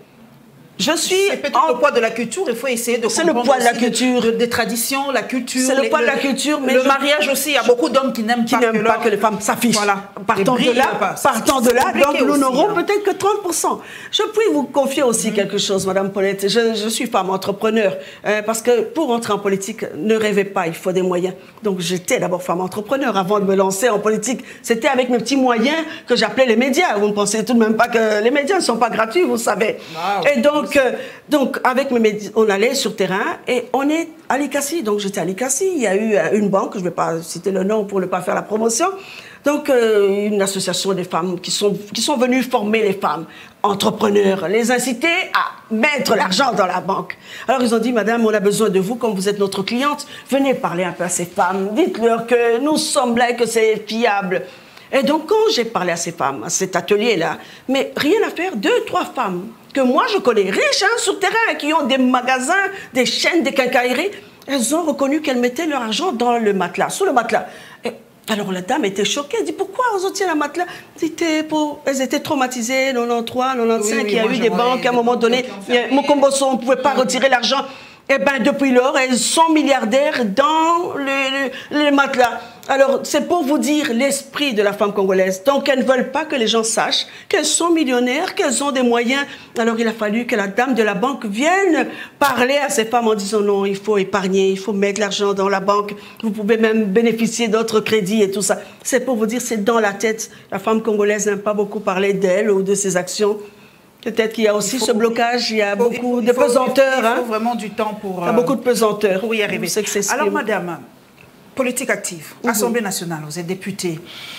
C'est peut-être le poids de la culture, il faut essayer de comprendre. C'est le poids de la culture. Des traditions, la culture. C'est le poids de la culture. Mais le mariage aussi, il y a beaucoup d'hommes qui n'aiment pas que les femmes s'affichent. Voilà. Partant de là, donc nous n'aurons peut-être que 30%. Je puis vous confier aussi quelque chose, Madame Paulette. Je suis femme entrepreneur. Parce que pour entrer en politique, ne rêvez pas, il faut des moyens. Donc j'étais d'abord femme entrepreneur avant de me lancer en politique. C'était avec mes petits moyens que j'appelais les médias. Vous ne pensez tout de même pas que les médias ne sont pas gratuits, vous savez. Wow. Et donc, avec mes médias, on allait sur terrain et on est à l'ICACI. Donc, j'étais à l'ICACI. Il y a eu une banque, je ne vais pas citer le nom pour ne pas faire la promotion. Donc, une association des femmes qui sont venues former les femmes entrepreneurs, les inciter à mettre l'argent dans la banque. Alors, ils ont dit, madame, on a besoin de vous, comme vous êtes notre cliente, venez parler un peu à ces femmes. Dites-leur que nous sommes là et que c'est fiable. Et donc, quand j'ai parlé à ces femmes, à cet atelier-là, mais rien à faire, 2-3 femmes que moi je connais, riches sur le terrain, qui ont des magasins, des chaînes, des quincailleries, elles ont reconnu qu'elles mettaient leur argent dans le matelas, sous le matelas. Et alors la dame était choquée, elle dit, pourquoi vous tient le matelas? Elles étaient traumatisées, 93, 95, il y a eu des banques, à un moment donné, Mokomboso, on ne pouvait pas retirer l'argent. Eh bien, depuis lors, elles sont milliardaires dans les matelas. Alors, c'est pour vous dire l'esprit de la femme congolaise. Donc, elles ne veulent pas que les gens sachent qu'elles sont millionnaires, qu'elles ont des moyens. Alors, il a fallu que la dame de la banque vienne parler à ces femmes en disant non, il faut épargner, il faut mettre l'argent dans la banque, vous pouvez même bénéficier d'autres crédits et tout ça. C'est pour vous dire, c'est dans la tête. La femme congolaise n'aime pas beaucoup parler d'elle ou de ses actions. Peut-être qu'il y a aussi ce blocage, il y a beaucoup de pesanteur. Il faut vraiment du temps pour... Il y a beaucoup de pesanteur. Pour y arriver. Alors, madame... Politique active, Assemblée nationale, vous êtes députée.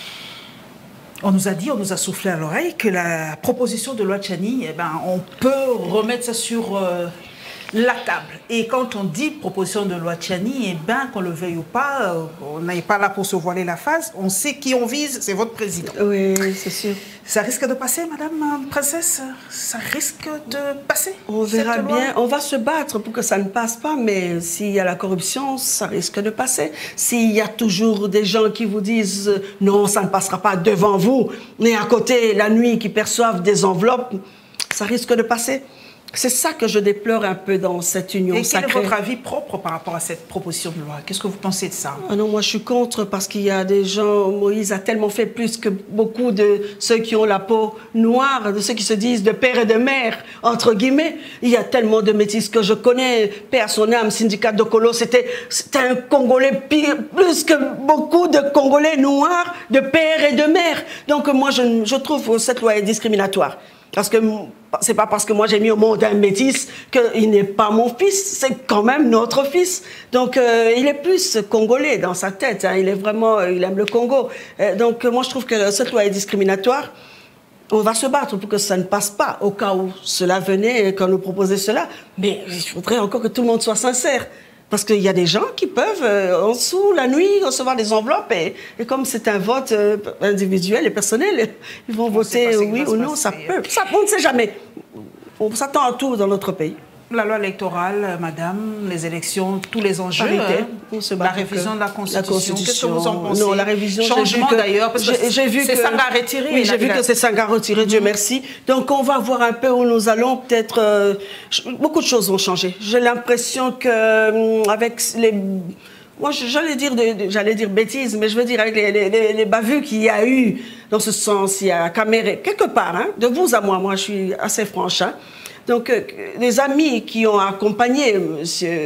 On nous a dit, on nous a soufflé à l'oreille que la proposition de loi Tchani, eh ben, on peut remettre ça sur la table. Et quand on dit proposition de loi Tchani, eh ben, qu'on le veuille ou pas, on n'est pas là pour se voiler la face, on sait qui on vise, c'est votre président. Oui, c'est sûr. Ça risque de passer, madame princesse? Ça risque de passer? On verra bien. On va se battre pour que ça ne passe pas, mais s'il y a la corruption, ça risque de passer. S'il y a toujours des gens qui vous disent non, ça ne passera pas devant vous, mais à côté, la nuit, qui perçoivent des enveloppes, ça risque de passer. C'est ça que je déplore un peu dans cette union sacrée. Et quel est votre avis propre par rapport à cette proposition de loi? Qu'est-ce que vous pensez de ça? Ah non, moi je suis contre parce qu'il y a des gens, Moïse a tellement fait plus que beaucoup de ceux qui ont la peau noire, de ceux qui se disent de père et de mère, entre guillemets. Il y a tellement de métis que je connais. Père son âme, syndicat de Colo, c'était un Congolais plus que beaucoup de Congolais noirs, de père et de mère. Donc moi je trouve que cette loi est discriminatoire. Parce que c'est pas parce que moi j'ai mis au monde un métis qu'il n'est pas mon fils, c'est quand même notre fils. Donc il est plus congolais dans sa tête, hein, il aime le Congo. Donc moi je trouve que cette loi est discriminatoire. On va se battre pour que ça ne passe pas au cas où cela venait, qu'on nous proposait cela. Mais il faudrait encore que tout le monde soit sincère. Parce qu'il y a des gens qui peuvent, en dessous, la nuit, recevoir des enveloppes. Et comme c'est un vote individuel et personnel, ils vont voter oui ou non. Ça peut. Ça, on ne sait jamais. On s'attend à tout dans notre pays. La loi électorale, madame, les élections, tous les enjeux, la révision de la Constitution. Qu'est-ce que vous en pensez? Non, la révision, changement d'ailleurs, parce que c'est ça à retirer. Oui, j'ai vu que c'est ça à retirer, Dieu merci. Donc on va voir un peu où nous allons, peut-être... beaucoup de choses vont changer. J'ai l'impression que avec les... Moi, j'allais dire bêtises, mais je veux dire avec les bavures qu'il y a eu dans ce sens, il y a Caméré, quelque part, hein, de vous à moi je suis assez franche, hein. Donc, les amis qui ont accompagné M.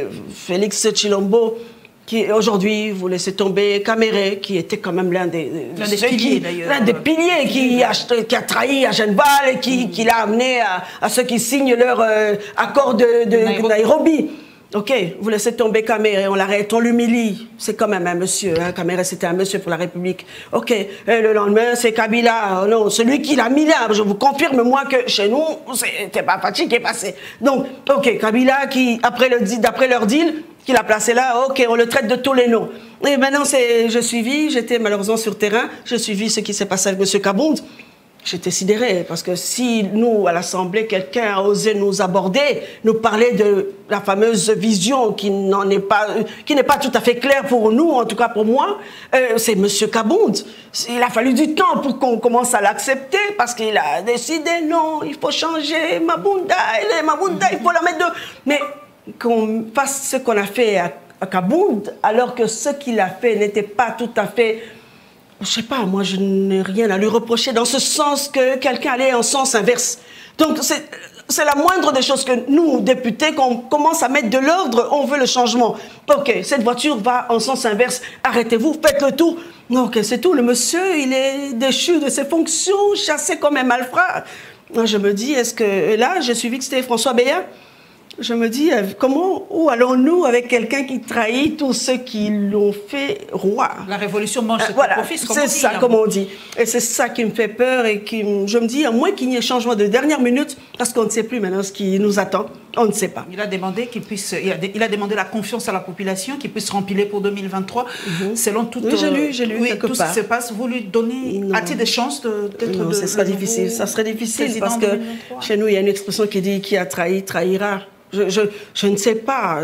Félix Tshilombo, qui aujourd'hui, vous laissez tomber Caméré, qui était quand même l'un des piliers, d'ailleurs. L'un des piliers qui a trahi à Genval et qui l'a amené à ceux qui signent leur accord de Nairobi. Ok, vous laissez tomber Caméré, on l'arrête, on l'humilie. C'est quand même un monsieur, hein. Caméré, c'était un monsieur pour la République. Ok, et le lendemain, c'est Kabila. Non, celui qui l'a mis là, je vous confirme, moi, que chez nous, c'était pas Fachi qui est passé. Donc, ok, Kabila, qui, d'après leur deal, qu'il a placé là, ok, on le traite de tous les noms. Et maintenant, j'étais malheureusement sur terrain, je suivi ce qui s'est passé avec M. Kabound. J'étais sidérée, parce que si nous, à l'Assemblée, quelqu'un a osé nous aborder, nous parler de la fameuse vision qui n'est pas tout à fait claire pour nous, en tout cas pour moi, c'est M. Kabound. Il a fallu du temps pour qu'on commence à l'accepter, parce qu'il a décidé, non, il faut changer Mabunda, il faut la mettre de... Mais qu'on fasse ce qu'on a fait à Kabound, alors que ce qu'il a fait n'était pas tout à fait... Je sais pas, moi je n'ai rien à lui reprocher dans ce sens que quelqu'un allait en sens inverse. Donc c'est la moindre des choses que nous, députés, qu'on commence à mettre de l'ordre, on veut le changement. Ok, cette voiture va en sens inverse, arrêtez-vous, faites le tour. Non, ok, c'est tout, le monsieur, il est déchu de ses fonctions, chassé comme un malfrat. Moi je me dis, est-ce que... Et là, j'ai suivi que c'était François Béat. Je me dis, où allons-nous avec quelqu'un qui trahit tous ceux qui l'ont fait roi? La révolution mange ses voilà, propres fils, comme c'est ça, comme on dit. Et c'est ça qui me fait peur et je me dis, à moins qu'il y ait un changement de dernière minute, parce qu'on ne sait plus maintenant ce qui nous attend, on ne sait pas. Il a demandé il a demandé la confiance à la population, qu'il puisse rempiler pour 2023, selon toute... Oui, j'ai lu quelque tout part. ce qui se passe. Vous lui donnez, a-t-il des chances d'être... Non, ça serait difficile. Ça serait difficile parce que chez nous, il y a une expression qui dit « qui a trahi, trahira ». Je ne sais pas,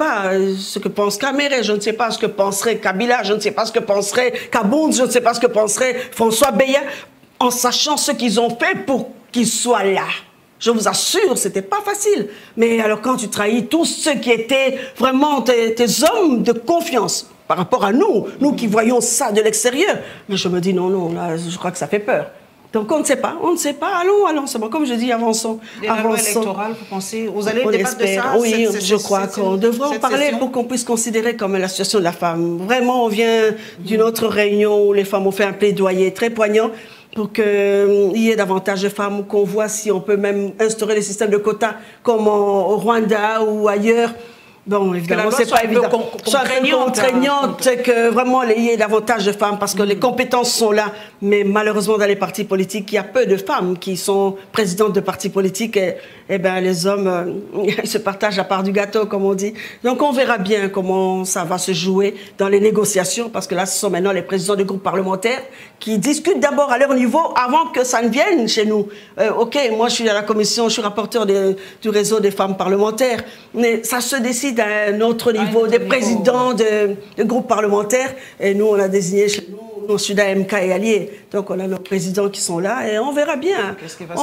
ce que pense Caméré, je ne sais pas ce que penserait Kabila, je ne sais pas ce que penserait Kabound, je ne sais pas ce que penserait François Béat, en sachant ce qu'ils ont fait pour qu'ils soient là. Je vous assure, c'était pas facile. Mais alors quand tu trahis tous ceux qui étaient vraiment tes hommes de confiance, par rapport à nous, nous qui voyons ça de l'extérieur. Mais je me dis non, non, là, je crois que ça fait peur. Donc on ne sait pas, allons, c'est bon. Comme je dis, avançons. Et la loi électorale, vous pensez, vous allez débattre de ça? Oui, je crois qu'on devrait en parler pour qu'on puisse considérer comme la situation de la femme. Vraiment, on vient d'une autre réunion où les femmes ont fait un plaidoyer très poignant pour qu'il y ait davantage de femmes, qu'on voit si on peut même instaurer les systèmes de quotas comme au Rwanda ou ailleurs. Bon, évidemment, c'est pas évident. Soit un peu contraignante, que vraiment il y ait davantage de femmes parce que les compétences sont là. Mais malheureusement, dans les partis politiques, il y a peu de femmes qui sont présidentes de partis politiques. Et ben, les hommes se partagent la part du gâteau, comme on dit. Donc, on verra bien comment ça va se jouer dans les négociations parce que là, ce sont maintenant les présidents du groupe parlementaire qui discutent d'abord à leur niveau avant que ça ne vienne chez nous. OK, moi, je suis à la commission, je suis rapporteur du réseau des femmes parlementaires. Mais ça se décide à un autre niveau, des présidents de groupes parlementaires. Et nous, on a désigné chez nous nos Sud-AMK et alliés. Donc, on a nos présidents qui sont là et on verra bien.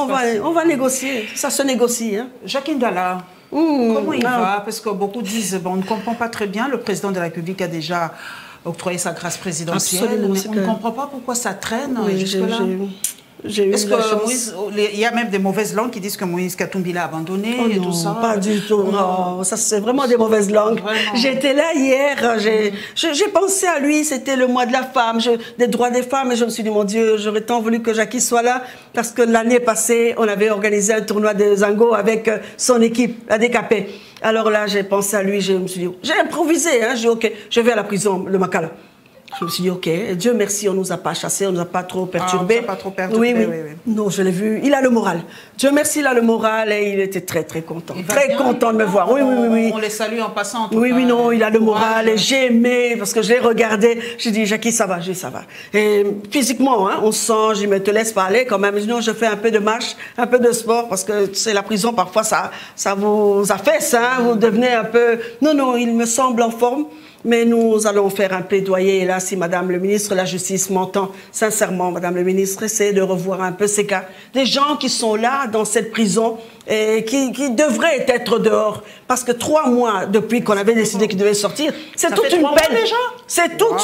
On va négocier. Ça se négocie. Hein. Jacqueline Dalla, comment il va? Parce que beaucoup disent, bon, on ne comprend pas très bien. Le président de la République a déjà octroyé sa grâce présidentielle. Absolument, mais on ne comprend pas pourquoi ça traîne jusque-là. Est-ce que Moïse, il y a même des mauvaises langues qui disent que Moïse Katumbi l'a abandonné et tout ça? Pas du tout, non. Ça, c'est vraiment des mauvaises langues. J'étais là hier, j'ai pensé à lui, c'était le mois de la femme, des droits des femmes, et je me suis dit, mon Dieu, j'aurais tant voulu que Jackie soit là, parce que l'année passée, on avait organisé un tournoi de Zango avec son équipe, la DKP. Alors là, j'ai pensé à lui, je me suis dit, j'ai improvisé, hein, j'ai dit, OK, je vais à la prison, le Makala. Je me suis dit, OK, Dieu merci, on ne nous a pas chassés, on ne nous a pas trop perturbés. Ah, on pas trop perturbés, oui. Non, je l'ai vu, il a le moral. Dieu merci, il a le moral et il était très, très content. Très content de me voir. Oui. On les salue en passant. Oui, non, il a le moral et j'ai aimé parce que je l'ai regardé. J'ai dit, Jackie, ça va, ça va. Et physiquement, hein, on sent, je me te laisse parler quand même. Non, je fais un peu de marche, un peu de sport parce que c'est la prison, parfois ça vous affaisse, hein, vous devenez un peu... Non, il me semble en forme. Mais nous allons faire un plaidoyer. Et là, si Madame le ministre de la Justice m'entend, sincèrement, Madame le ministre, essayez de revoir un peu ces cas. Des gens qui sont là, dans cette prison, et qui devraient être dehors. Parce que 3 mois depuis qu'on avait décidé qu'ils devaient sortir, c'est toute une peine. C'est toute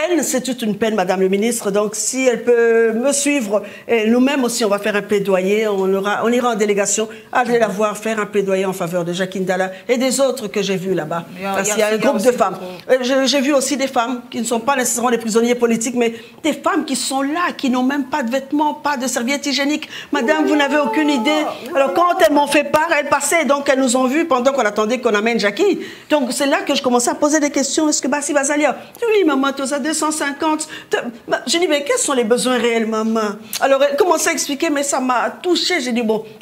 une peine, Madame le ministre. Donc, si elle peut me suivre, et nous-mêmes aussi, on va faire un plaidoyer. On ira en délégation, aller la voir, faire un plaidoyer en faveur de Jacqueline Dalla et des autres que j'ai vus là-bas. Parce qu'il y a un groupe de femmes. J'ai vu aussi des femmes qui ne sont pas nécessairement des prisonniers politiques, mais des femmes qui sont là, qui n'ont même pas de vêtements, pas de serviettes hygiéniques. Madame, vous n'avez aucune idée. Alors, quand elles m'ont fait part, elles passaient, donc elles nous ont vus pendant qu'on attendait qu'on amène Jackie. Donc, c'est là que je commençais à poser des questions. Est-ce que Bassi Bazalia? Oui, maman, tout ça, 250. J'ai dit, mais quels sont les besoins réels, maman? Alors, elle commençait à expliquer, mais ça m'a touchée. J'ai dit, bon,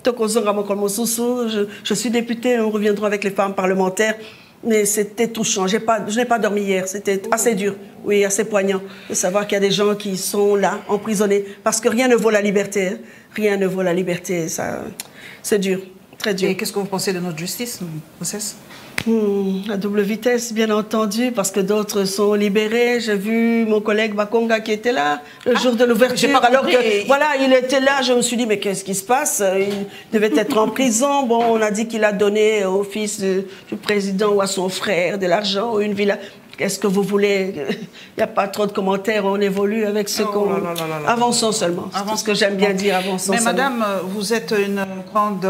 je suis députée, on reviendra avec les femmes parlementaires. Mais c'était touchant. Je n'ai pas dormi hier. C'était assez dur, oui, assez poignant de savoir qu'il y a des gens qui sont là, emprisonnés, parce que rien ne vaut la liberté. Hein. Rien ne vaut la liberté. C'est dur, très dur. Et qu'est-ce que vous pensez de notre justice, Moses? À double vitesse, bien entendu, parce que d'autres sont libérés. J'ai vu mon collègue Bakonga qui était là le jour de l'ouverture. Alors que, voilà, il était là. Je me suis dit, mais qu'est-ce qui se passe? Il devait être en prison. Bon, on a dit qu'il a donné au fils du président ou à son frère de l'argent ou une villa. Qu'est-ce que vous voulez? Il n'y a pas trop de commentaires. On évolue avec ce qu'on... Avançons seulement. C'est ce que j'aime bien dire, avançons seulement. Mais madame, vous êtes une grande...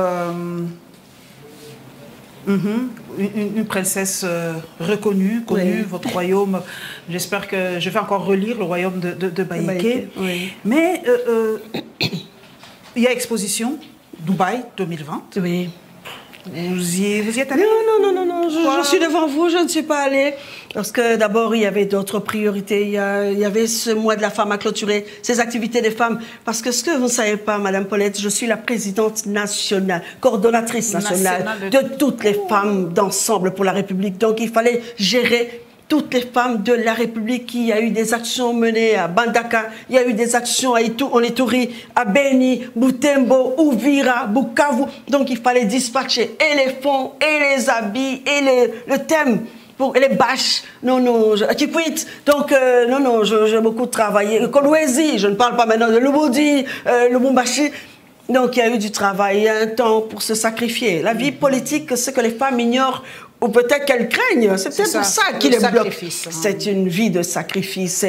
une princesse reconnue, connue, votre royaume. J'espère que je vais encore relire le royaume de Baïké. Oui. Mais il y a exposition, Dubaï 2020. Oui. Vous y êtes allée? Non. Je suis devant vous, je ne suis pas allée. Parce que d'abord, il y avait d'autres priorités. Il y avait ce mois de la femme à clôturer, ces activités des femmes. Parce que ce que vous ne savez pas, Madame Paulette, je suis la présidente nationale, coordonnatrice nationale de toutes les femmes d'ensemble pour la République. Donc, il fallait gérer toutes les femmes de la République. Il y a eu des actions menées à Bandaka, il y a eu des actions en Ituri, à Beni, Butembo, Uvira, Bukavu. Donc il fallait dispatcher et les fonds, et les habits, et le thème. Et les bâches, Kikwit. Donc, j'ai beaucoup travaillé. Kolwezi, je ne parle pas maintenant de Lubudi, Lubumbashi. Donc, il y a eu du travail, un temps pour se sacrifier. La vie politique, ce que les femmes ignorent, ou peut-être qu'elles craignent. C'est peut-être pour ça qu'ils les bloquent. C'est une vie de sacrifice.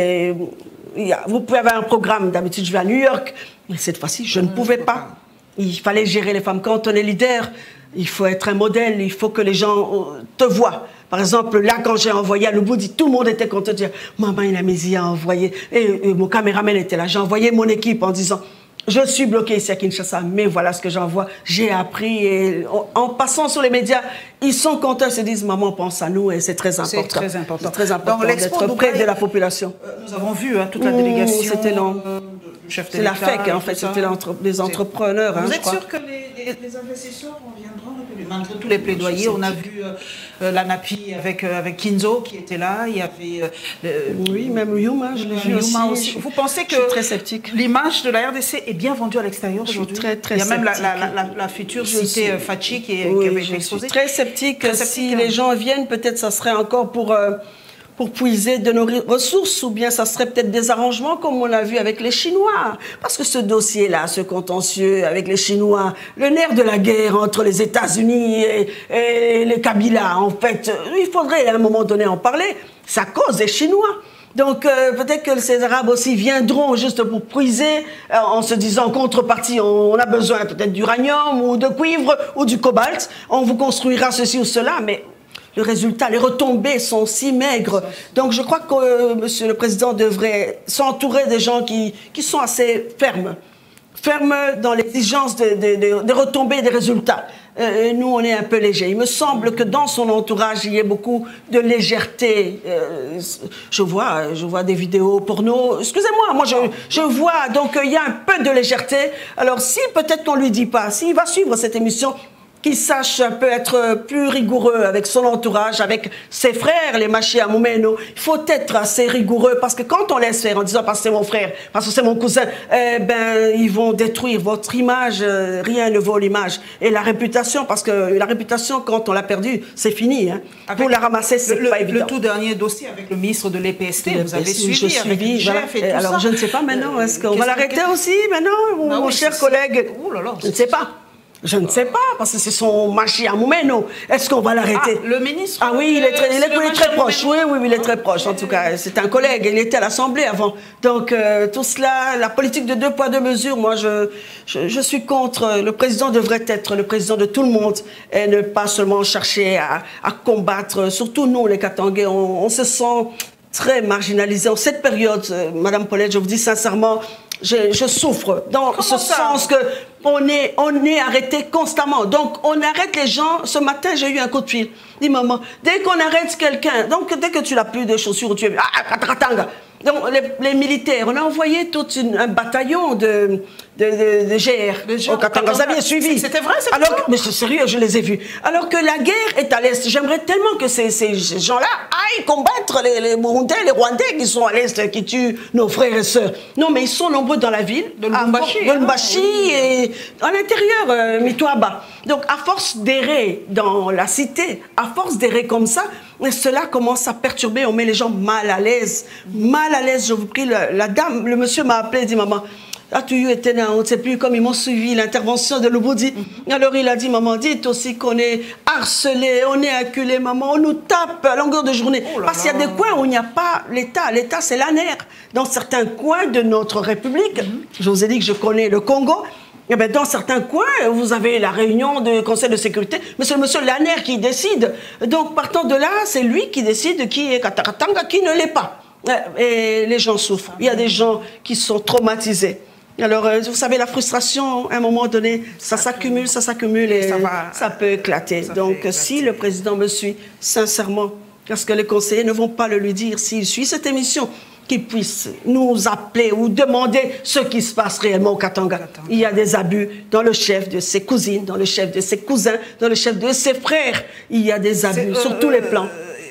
Vous pouvez avoir un programme, d'habitude je vais à New York, mais cette fois-ci je ne pouvais pas. Il fallait gérer les femmes. Quand on est leader, il faut être un modèle, il faut que les gens te voient. Par exemple, là, quand j'ai envoyé à Lubudi, tout le monde était content de dire « Maman Inamesi a envoyé ». Et mon caméraman était là. J'ai envoyé mon équipe en disant « Je suis bloqué ici à Kinshasa, mais voilà ce que j'envoie. J'ai appris. » Et en passant sur les médias, ils sont contents, ils se disent « Maman pense à nous » et c'est très important. C'est très important. C'est très important d'être près de la population. Nous avons vu toute la délégation. C'était long. C'est la FEC, en fait, c'était les entrepreneurs. Vous êtes sûr que les investisseurs reviendront malgré tous les plaidoyers? On a vu la NAPI avec Kinzo qui était là, il y avait... oui, même Yuma, je l'ai vu aussi. Vous pensez que très sceptique. L'image de la RDC est bien vendue à l'extérieur aujourd'hui? Très, très sceptique. Il y a même la future cité Fachi qui avait été exposée. Très sceptique. Si les gens viennent, peut-être ça serait encore pour puiser de nos ressources, ou bien ça serait peut-être des arrangements comme on l'a vu avec les Chinois. Parce que ce dossier-là, ce contentieux avec les Chinois, le nerf de la guerre entre les États-Unis et les Kabila, en fait, il faudrait à un moment donné en parler. Ça cause des Chinois. Donc peut-être que ces Arabes aussi viendront juste pour puiser en se disant en contrepartie, on a besoin peut-être d'uranium ou de cuivre ou du cobalt, on vous construira ceci ou cela, mais... Le résultat, les retombées sont si maigres. Donc je crois que Monsieur le Président devrait s'entourer des gens qui sont assez fermes. Fermes dans l'exigence des retombées des résultats. Nous, on est un peu légers. Il me semble que dans son entourage, il y a beaucoup de légèreté. Je vois des vidéos porno. Excusez-moi, moi je vois. Donc il y a un peu de légèreté. Alors si peut-être qu'on ne lui dit pas, s'il va suivre cette émission, qu'il sache un peu être plus rigoureux avec son entourage, avec ses frères, les Machi à Moumeno. Il faut être assez rigoureux parce que quand on laisse faire en disant parce que c'est mon frère, parce que c'est mon cousin, ils vont détruire votre image. Rien ne vaut l'image. Et la réputation, parce que la réputation, quand on l'a perdue, c'est fini. Hein. Pour la ramasser, c'est pas évident. Le tout dernier dossier avec le ministre de l'EPST, vous avez suivi avec le chef et tout alors, ça. je ne sais pas maintenant. Est-ce qu'on va l'arrêter aussi maintenant, mon cher collègue? Je ne sais pas. Je ne sais pas, parce que c'est son Machi à Moumeno. Est-ce qu'on va l'arrêter? Le ministre? Ah oui, il est très proche. Oui, il est très proche. En tout cas, c'est un collègue. Il était à l'Assemblée avant. Donc, tout cela, la politique de 2 poids 2 mesures, moi, je suis contre. Le président devrait être le président de tout le monde et ne pas seulement chercher à combattre. Surtout nous, les Katangais, on se sent très marginalisés. En cette période, Madame Paulette, je vous dis sincèrement, je souffre dans ce sens que on est arrêté constamment. Donc, on arrête les gens. Ce matin, j'ai eu un coup de fil. Dis, maman, dès qu'on arrête quelqu'un, donc dès que tu n'as plus de chaussures, tu es... Donc, les militaires, on a envoyé tout un bataillon de GR au Katanga. Vous aviez suivi. C'était vrai, c'est alors, mais c'est sérieux, je les ai vus. Alors que la guerre est à l'Est. J'aimerais tellement que ces gens-là aillent combattre les Burundais, les Rwandais qui sont à l'Est, qui tuent nos frères et sœurs. Non, mais ils sont nombreux dans la ville. De Lubumbashi. Et à l'intérieur, Mitouaba. Donc, à force d'errer dans la cité, à force d'errer comme ça, cela commence à perturber, on met les gens mal à l'aise. Mal à l'aise, je vous prie. La dame, le monsieur m'a appelé, dit, maman, Atuyu était là, on ne sait plus, comme ils m'ont suivi l'intervention de Lubudi. Alors il a dit, maman, dites aussi qu'on est harcelé, on est acculé, maman, on nous tape à longueur de journée. Parce qu'il y a des coins où il n'y a pas l'État. L'État, c'est l'ANER. Dans certains coins de notre République, je vous ai dit que je connais le Congo, eh bien, dans certains coins, vous avez la réunion du Conseil de sécurité, mais c'est le monsieur Laner qui décide. Donc, partant de là, c'est lui qui décide qui est Kataratanga, qui ne l'est pas. Et les gens souffrent. Il y a des gens qui sont traumatisés. Alors, vous savez, la frustration, à un moment donné, ça s'accumule et ça peut éclater. Donc, si le président me suit, sincèrement, parce que les conseillers ne vont pas le lui dire, s'il suit cette émission, qu'il puisse nous appeler ou demander ce qui se passe réellement au Katanga. Il y a des abus dans le chef de ses cousines, dans le chef de ses cousins, dans le chef de ses frères. Il y a des abus sur tous les plans.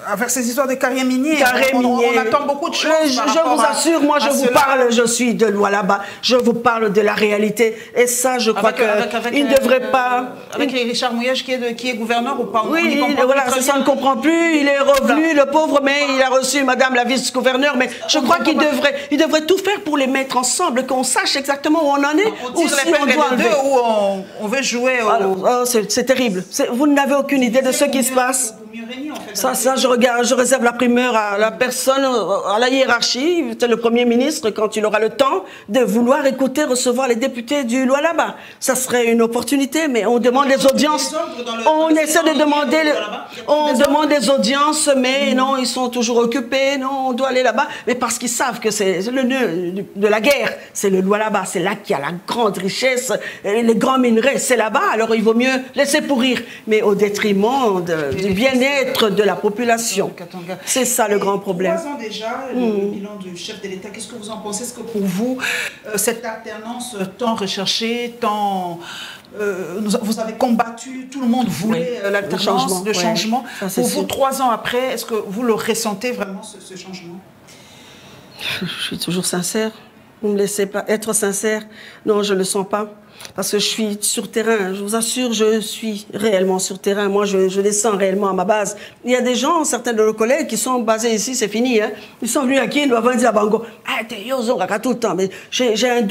avec ces histoires de carrières minières, on attend beaucoup de choses. Je vous assure, moi je vous parle, je suis de Lualaba, je vous parle de la réalité. Et ça, je crois qu'il ne devrait pas... Avec Richard Mouyej qui est gouverneur ou pas? Oui, voilà, ça on ne comprend plus. Il est revenu, le pauvre, mais il a reçu Madame la vice-gouverneure. Mais je crois qu'il devrait tout faire pour les mettre ensemble, qu'on sache exactement où on en est. On tire les deux où on veut jouer. C'est terrible. Vous n'avez aucune idée de ce qui se passe. Ça, je réserve la primeur à la personne, à la hiérarchie, c'est le Premier ministre, quand il aura le temps de vouloir écouter, recevoir les députés du Lualaba. Ça serait une opportunité, mais on demande des audiences. On essaie de demander, on demande des audiences, mais non, ils sont toujours occupés, non, on doit aller là-bas. Mais parce qu'ils savent que c'est le nœud de la guerre, c'est le Lualaba, c'est là qu'il y a la grande richesse, les grands minerais, c'est là-bas, alors il vaut mieux laisser pourrir, mais au détriment du bien-être de la population. C'est ça le grand problème. 3 ans déjà, le bilan du chef de l'État, qu'est-ce que vous en pensez? Est-ce que pour vous, cette alternance tant recherchée, tant... vous avez combattu, tout le monde voulait l'alternance, le changement. Pour vous, 3 ans après, est-ce que vous le ressentez vraiment, ce changement? Je suis toujours sincère. Vous ne me laissez pas être sincère. Non, je ne le sens pas. Parce que je suis sur terrain, je vous assure, je suis réellement sur terrain. Moi, je descends réellement à ma base. Il y a des gens, certains de nos collègues, qui sont basés ici, c'est fini. Hein. Ils sont venus à qui? Ils doivent dire à Bango. Ah, t'es yozo, tout le temps. Mais j'ai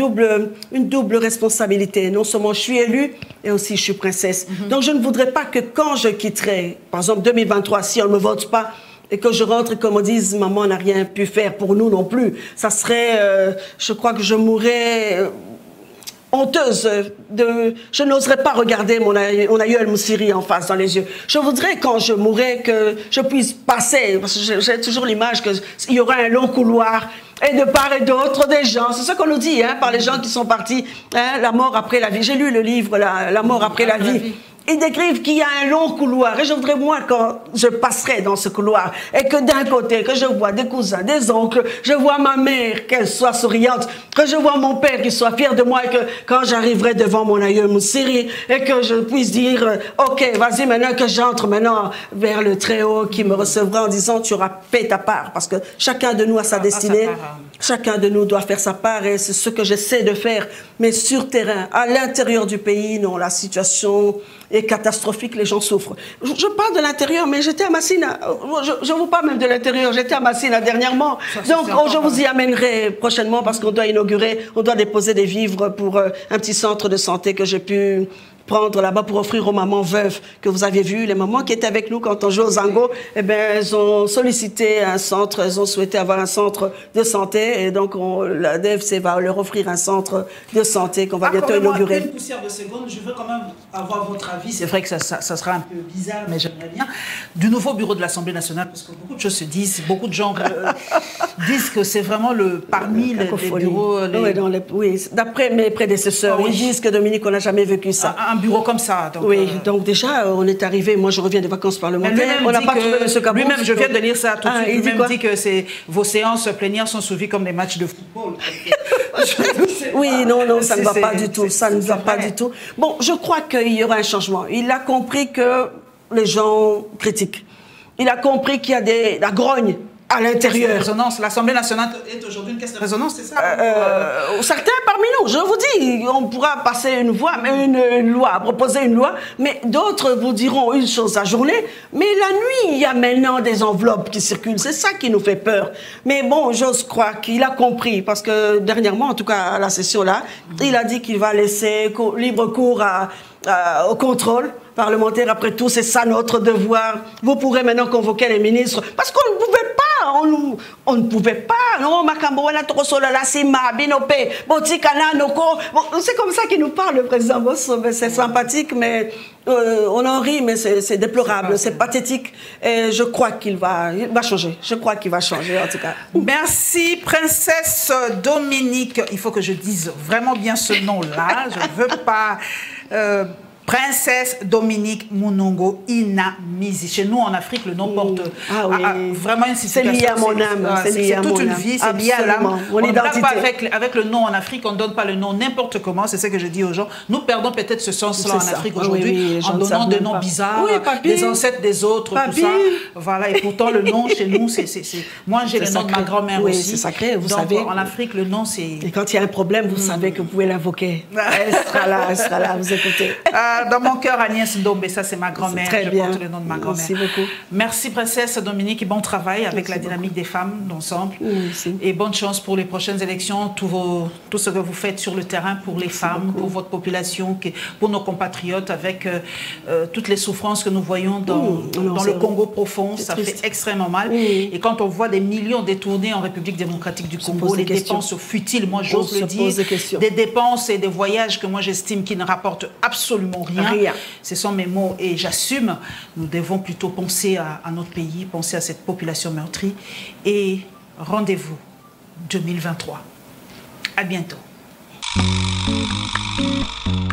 une double responsabilité. Non seulement je suis élue, et aussi je suis princesse. Donc je ne voudrais pas que quand je quitterai, par exemple 2023, si on ne me vote pas, et que je rentre et qu'on me dise « Maman n'a rien pu faire pour nous non plus », ça serait, je crois que je mourrais... honteuse, je n'oserais pas regarder mon aïeul Moussiri en face dans les yeux. Je voudrais, quand je mourrai, que je puisse passer, parce que j'ai toujours l'image qu'il y aura un long couloir, et de part et d'autre des gens, c'est ce qu'on nous dit, hein, par les gens qui sont partis, hein, la mort après la vie. J'ai lu le livre, la mort après la vie. Ils décrivent qu'il y a un long couloir. Et je voudrais, moi, quand je passerai dans ce couloir, et que d'un côté, que je vois des cousins, des oncles, je vois ma mère, qu'elle soit souriante, que je vois mon père qui soit fier de moi, et que quand j'arriverai devant mon aïeul Moussiri, et que je puisse dire, ok, vas-y maintenant que j'entre maintenant vers le Très-Haut qui me recevra en disant, tu auras fait ta part. Parce que chacun de nous a sa destinée. Chacun de nous doit faire sa part, et c'est ce que j'essaie de faire. Mais sur terrain, à l'intérieur du pays, non, la situation est catastrophique, les gens souffrent. Je parle de l'intérieur, mais j'étais à Massina. Je vous parle même de l'intérieur, j'étais à Massina dernièrement. Donc, je vous y amènerai prochainement parce qu'on doit inaugurer, on doit déposer des vivres pour un petit centre de santé que j'ai pu prendre là-bas pour offrir aux mamans veuves que vous aviez vues, les mamans qui étaient avec nous quand on joue au Zango. Eh bien, elles ont sollicité un centre, elles ont souhaité avoir un centre de santé, et donc la DFC va leur offrir un centre de santé qu'on va bientôt inaugurer. Une poussière de seconde, je veux quand même avoir votre avis. C'est vrai que ça sera un peu bizarre, mais j'aimerais bien. Du nouveau bureau de l'Assemblée nationale, parce que beaucoup de choses se disent, beaucoup de gens disent que c'est vraiment parmi les bureaux... Oui, d'après mes prédécesseurs, ils disent que Dominique, on n'a jamais vécu ça. Un bureau comme ça. Donc, oui, donc déjà, on est arrivé, moi je reviens des vacances parlementaires, on n'a pas trouvé M. Cabot. Lui-même, je viens de lire ça tout de suite, lui-même dit que vos séances plénières sont suivies comme des matchs de football. Oui, non, ça ne va pas du tout, ça ne va pas du tout. Bon, je crois qu'il y aura un changement. Il a compris que les gens critiquent. Il a compris qu'il y a la grogne à l'intérieur. L'Assemblée nationale est aujourd'hui une caisse de résonance, c'est ça? Certains parmi nous, je vous dis, on pourra passer une loi, proposer une loi, mais d'autres vous diront une chose la journée, mais la nuit, il y a maintenant des enveloppes qui circulent, c'est ça qui nous fait peur. Mais bon, j'ose croire qu'il a compris, parce que dernièrement, en tout cas à la session là, il a dit qu'il va laisser libre cours au contrôle parlementaire. Après tout, c'est ça notre devoir. Vous pourrez maintenant convoquer les ministres, parce qu'on ne pouvait pas. On ne pouvait pas, non, c'est comme ça qu'il nous parle, le président Bosso. C'est sympathique, mais on en rit, mais c'est déplorable, c'est pathétique. Et je crois qu'il va changer. Je crois qu'il va changer, en tout cas. Merci, princesse Dominique. Il faut que je dise vraiment bien ce nom-là. Je ne veux pas... Princesse Dominique Munongo Inamizi. Chez nous, en Afrique, le nom porte vraiment une signification. C'est lié à mon âme. C'est toute une vie, c'est lié à l'âme. Mon On ne identité. pas avec le nom en Afrique, on ne donne pas le nom n'importe comment. C'est ce que je dis aux gens. Nous perdons peut-être ce sens-là en Afrique aujourd'hui en donnant des noms bizarres, des ancêtres des autres, tout ça. Voilà, et pourtant, le nom chez nous, c'est... Moi, j'ai le nom de ma grand-mère aussi. C'est sacré, vous donc, savez. En Afrique, le nom, c'est... Et quand il y a un problème, vous savez que vous pouvez l'invoquer. Elle sera là, vous écoutez. Dans mon cœur, Agnès Ndombe, ça c'est ma grand-mère. Très bien. Porte le nom de ma grand-mère. Merci beaucoup. Merci Princesse Dominique et bon travail avec la dynamique des femmes d'ensemble. Et bonne chance pour les prochaines élections, tout ce que vous faites sur le terrain pour les femmes, pour votre population, pour nos compatriotes, avec toutes les souffrances que nous voyons dans le Congo profond. Ça fait extrêmement mal. Et quand on voit des millions détournés en République démocratique du Congo, les dépenses futiles, moi j'ose le dire, des dépenses et des voyages que moi j'estime qui ne rapportent absolument rien. Ce sont mes mots et j'assume. Nous devons plutôt penser à notre pays, penser à cette population meurtrie. Et rendez-vous 2023. À bientôt.